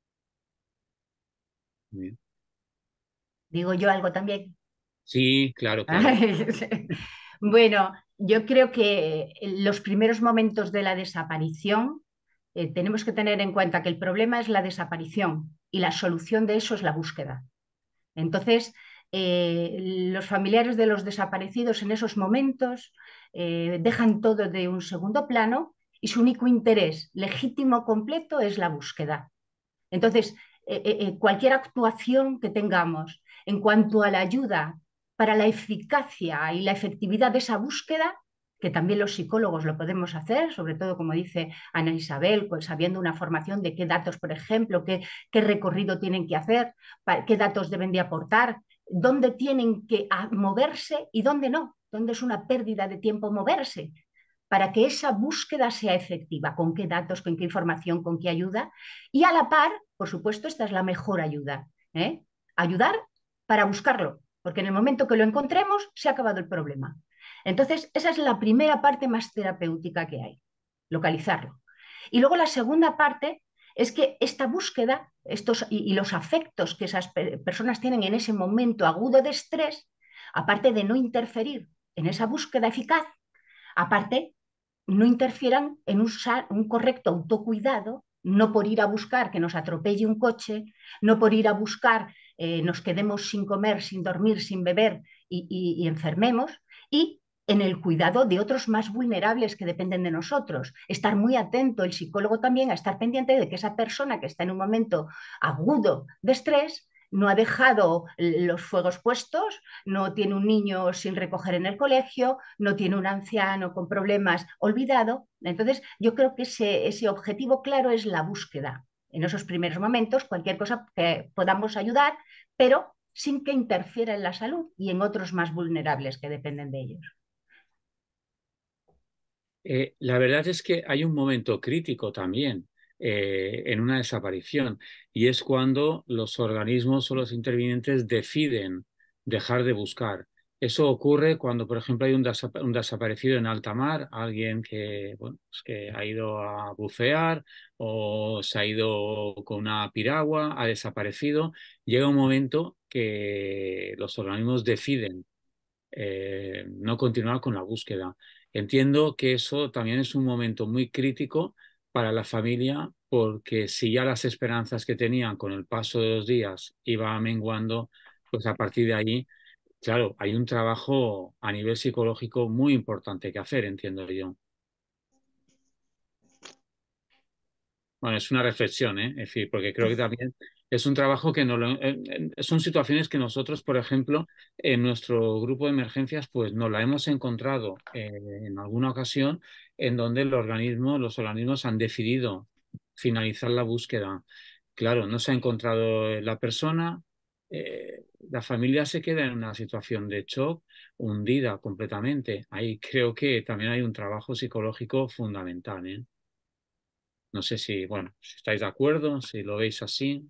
Bien. ¿Digo yo algo también? Sí, claro, claro. Bueno, yo creo que en los primeros momentos de la desaparición tenemos que tener en cuenta que el problema es la desaparición y la solución de eso es la búsqueda. Entonces, los familiares de los desaparecidos en esos momentos dejan todo de un segundo plano y su único interés legítimo completo es la búsqueda. Entonces, cualquier actuación que tengamos en cuanto a la ayuda para la eficacia y la efectividad de esa búsqueda, que también los psicólogos lo podemos hacer, sobre todo, como dice Ana Isabel, pues sabiendo una formación de qué datos, por ejemplo, qué recorrido tienen que hacer, qué datos deben de aportar, dónde tienen que moverse y dónde no, dónde es una pérdida de tiempo moverse, para que esa búsqueda sea efectiva, con qué datos, con qué información, con qué ayuda. Y a la par, por supuesto, esta es la mejor ayuda. Ayudar para buscarlo, porque en el momento que lo encontremos se ha acabado el problema. Entonces, esa es la primera parte más terapéutica que hay, localizarlo. Y luego la segunda parte es que esta búsqueda y los afectos que esas personas tienen en ese momento agudo de estrés, aparte de no interferir en esa búsqueda eficaz, aparte no interfieran en usar un correcto autocuidado, no por ir a buscar que nos atropelle un coche, no por ir a buscar nos quedemos sin comer, sin dormir, sin beber y enfermemos, y en el cuidado de otros más vulnerables que dependen de nosotros. Estar muy atento, el psicólogo también, a estar pendiente de que esa persona que está en un momento agudo de estrés no ha dejado los fuegos puestos, no tiene un niño sin recoger en el colegio, no tiene un anciano con problemas olvidado. Entonces, yo creo que ese objetivo claro es la búsqueda. En esos primeros momentos, cualquier cosa que podamos ayudar, pero sin que interfiera en la salud y en otros más vulnerables que dependen de ellos. La verdad es que hay un momento crítico también en una desaparición y es cuando los organismos o los intervinientes deciden dejar de buscar. Eso ocurre cuando, por ejemplo, hay un desaparecido en alta mar, alguien que, bueno, pues que ha ido a bucear o se ha ido con una piragua, ha desaparecido. Llega un momento que los organismos deciden no continuar con la búsqueda. Entiendo que eso también es un momento muy crítico para la familia porque si ya las esperanzas que tenían con el paso de los días iba menguando, pues a partir de ahí, claro, hay un trabajo a nivel psicológico muy importante que hacer, entiendo yo. Bueno, es una reflexión, ¿eh? Es decir, porque creo que también es un trabajo que no son situaciones que nosotros, por ejemplo, en nuestro grupo de emergencias, pues nos la hemos encontrado en alguna ocasión en donde los organismos han decidido finalizar la búsqueda. Claro, no se ha encontrado la persona, la familia se queda en una situación de shock, hundida completamente. Ahí creo que también hay un trabajo psicológico fundamental, ¿eh? No sé si, bueno, si estáis de acuerdo, si lo veis así.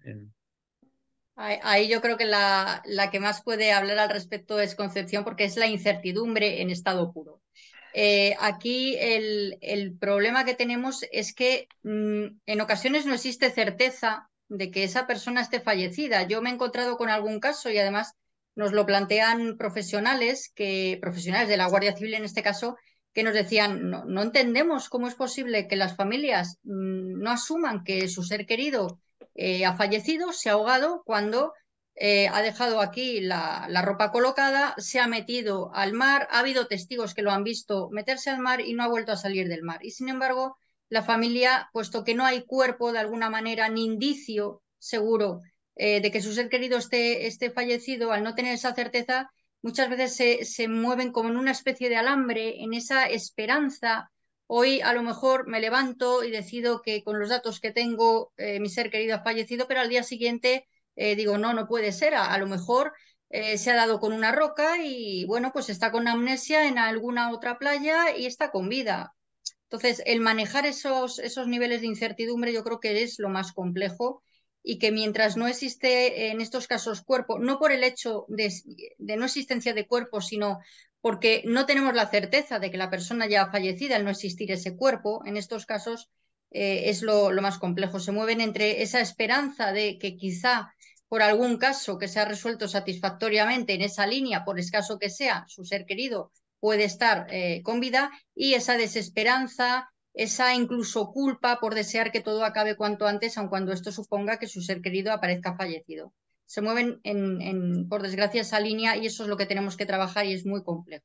Ahí yo creo que la que más puede hablar al respecto es Concepción, porque es la incertidumbre en estado puro. Aquí el problema que tenemos es que en ocasiones no existe certeza de que esa persona esté fallecida. Yo me he encontrado con algún caso y además nos lo plantean profesionales de la Guardia Civil en este caso, que nos decían, no entendemos cómo es posible que las familias no asuman que su ser querido ha fallecido, se ha ahogado cuando ha dejado aquí la ropa colocada, se ha metido al mar, ha habido testigos que lo han visto meterse al mar y no ha vuelto a salir del mar. Y sin embargo, la familia, puesto que no hay cuerpo de alguna manera ni indicio seguro de que su ser querido esté fallecido, al no tener esa certeza, muchas veces se mueven como en una especie de alambre, en esa esperanza. Hoy a lo mejor me levanto y decido que con los datos que tengo mi ser querido ha fallecido, pero al día siguiente digo, no puede ser, a lo mejor se ha dado con una roca y bueno, pues está con amnesia en alguna otra playa y está con vida. Entonces, el manejar esos niveles de incertidumbre yo creo que es lo más complejo y que mientras no existe en estos casos cuerpo, no por el hecho de no existencia de cuerpo, sino porque no tenemos la certeza de que la persona ya ha fallecido al no existir ese cuerpo, en estos casos es lo más complejo. Se mueven entre esa esperanza de que quizá por algún caso que se ha resuelto satisfactoriamente en esa línea, por escaso que sea, su ser querido puede estar con vida, y esa desesperanza, esa incluso culpa por desear que todo acabe cuanto antes, aun cuando esto suponga que su ser querido aparezca fallecido. Se mueven por desgracia, esa línea y eso es lo que tenemos que trabajar y es muy complejo.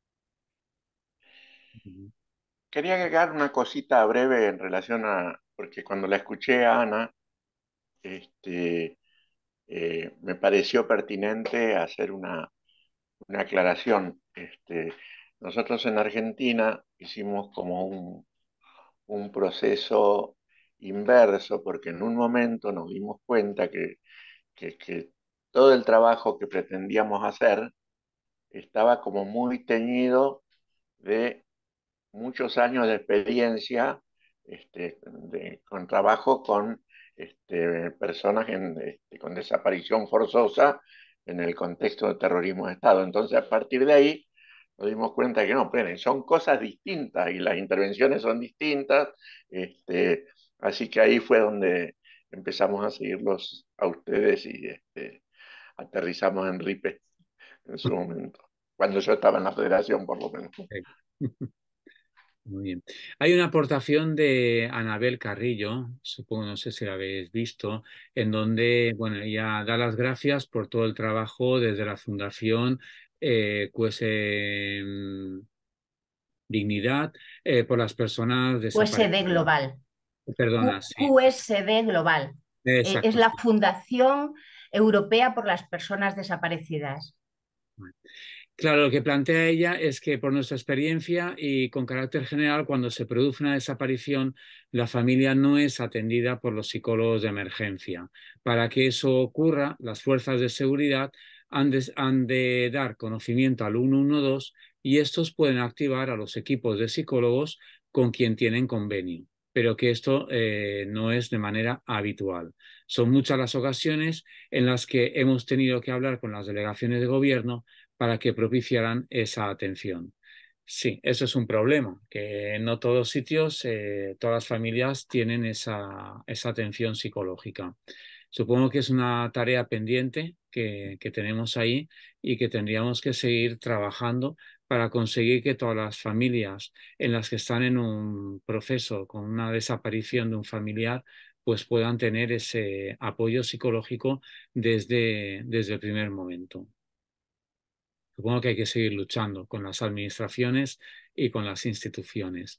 Quería agregar una cosita breve en relación porque cuando la escuché a Ana, me pareció pertinente hacer una aclaración. Nosotros en Argentina hicimos como un proceso inverso, porque en un momento nos dimos cuenta que todo el trabajo que pretendíamos hacer estaba como muy teñido de muchos años de experiencia con trabajo con personas con desaparición forzosa en el contexto de terrorismo de Estado. Entonces, a partir de ahí, nos dimos cuenta que no, esperen, son cosas distintas y las intervenciones son distintas. Así que ahí fue donde empezamos a seguirlos a ustedes y aterrizamos en RIPE en su momento, cuando yo estaba en la federación, por lo menos. Muy bien. Hay una aportación de Anabel Carrillo, supongo, no sé si la habéis visto, en donde, bueno, ella da las gracias por todo el trabajo desde la Fundación Dignidad por las personas QSD desaparecidas. Global. Perdona, sí. QSD Global. Exacto, es la sí. Fundación Europea por las Personas Desaparecidas. Claro, lo que plantea ella es que por nuestra experiencia y con carácter general, cuando se produce una desaparición, la familia no es atendida por los psicólogos de emergencia. Para que eso ocurra, las fuerzas de seguridad han de dar conocimiento al 112 y estos pueden activar a los equipos de psicólogos con quien tienen convenio, pero que esto no es de manera habitual. Son muchas las ocasiones en las que hemos tenido que hablar con las delegaciones de gobierno para que propiciaran esa atención. Sí, eso es un problema, que no todos sitios, todas las familias tienen esa atención psicológica. Supongo que es una tarea pendiente que tenemos ahí y que tendríamos que seguir trabajando para conseguir que todas las familias en las que están en un proceso con una desaparición de un familiar pues puedan tener ese apoyo psicológico desde el primer momento. Supongo que hay que seguir luchando con las administraciones y con las instituciones.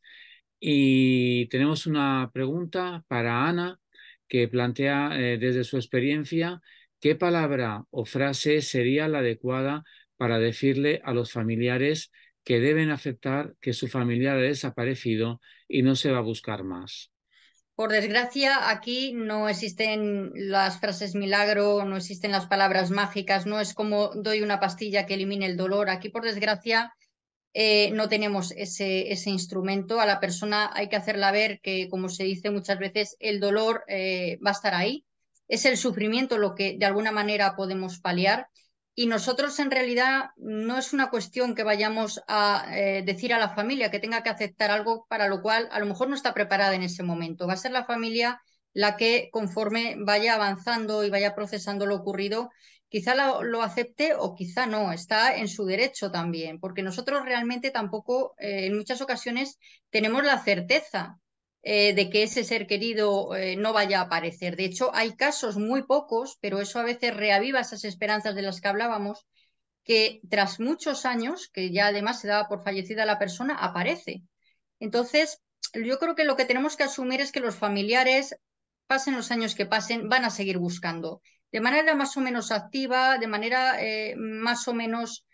Y tenemos una pregunta para Ana, que plantea desde su experiencia qué palabra o frase sería la adecuada para decirle a los familiares que deben aceptar que su familiar ha desaparecido y no se va a buscar más. Por desgracia, aquí no existen las frases milagro, no existen las palabras mágicas, no es como doy una pastilla que elimine el dolor. Aquí, por desgracia, no tenemos ese instrumento. A la persona hay que hacerla ver que, como se dice muchas veces, el dolor va a estar ahí. Es el sufrimiento lo que de alguna manera podemos paliar. Y nosotros en realidad no es una cuestión que vayamos a decir a la familia que tenga que aceptar algo para lo cual a lo mejor no está preparada en ese momento. Va a ser la familia la que conforme vaya avanzando y vaya procesando lo ocurrido, quizá lo acepte o quizá no, está en su derecho también, porque nosotros realmente tampoco en muchas ocasiones tenemos la certeza de que ese ser querido no vaya a aparecer. De hecho, hay casos muy pocos, pero eso a veces reaviva esas esperanzas de las que hablábamos, que tras muchos años, que ya además se daba por fallecida la persona, aparece. Entonces, yo creo que lo que tenemos que asumir es que los familiares, pasen los años que pasen, van a seguir buscando de manera más o menos activa, de manera más o menos,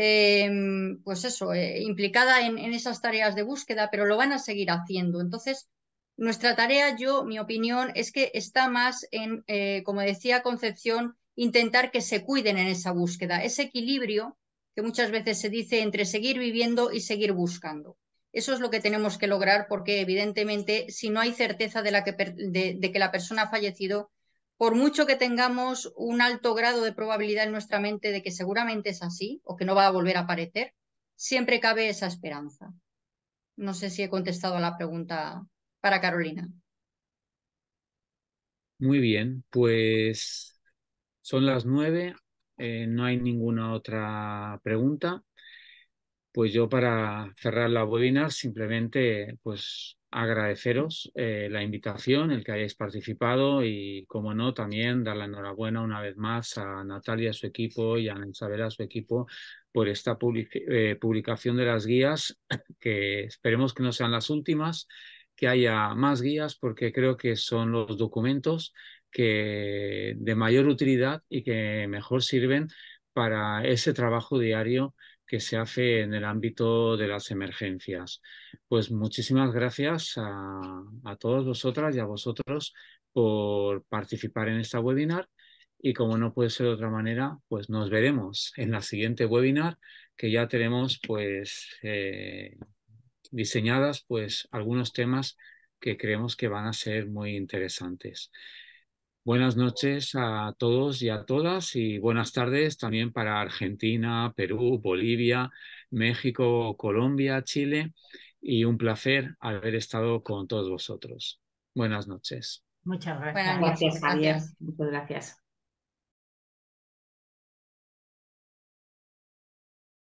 pues eso, implicada en esas tareas de búsqueda, pero lo van a seguir haciendo. Entonces, nuestra tarea, mi opinión, es que está más en, como decía Concepción, intentar que se cuiden en esa búsqueda, ese equilibrio que muchas veces se dice entre seguir viviendo y seguir buscando. Eso es lo que tenemos que lograr porque, evidentemente, si no hay certeza de que la persona ha fallecido, por mucho que tengamos un alto grado de probabilidad en nuestra mente de que seguramente es así o que no va a volver a aparecer, siempre cabe esa esperanza. No sé si he contestado a la pregunta para Carolina. Muy bien, pues son las 9, no hay ninguna otra pregunta. Pues yo para cerrar la webinar simplemente pues agradeceros la invitación, el que hayáis participado y como no también dar la enhorabuena una vez más a Natalia, a su equipo y a Ana Isabel, a su equipo por esta publicación de las guías que esperemos que no sean las últimas, que haya más guías porque creo que son los documentos que de mayor utilidad y que mejor sirven para ese trabajo diario que se hace en el ámbito de las emergencias. Pues muchísimas gracias a todos vosotras y a vosotros por participar en esta webinar y como no puede ser de otra manera, pues nos veremos en la siguiente webinar que ya tenemos pues diseñadas pues algunos temas que creemos que van a ser muy interesantes. Buenas noches a todos y a todas y buenas tardes también para Argentina, Perú, Bolivia, México, Colombia, Chile y un placer haber estado con todos vosotros. Buenas noches. Muchas gracias. Buenas noches. Gracias, Javier. Gracias. Muchas gracias.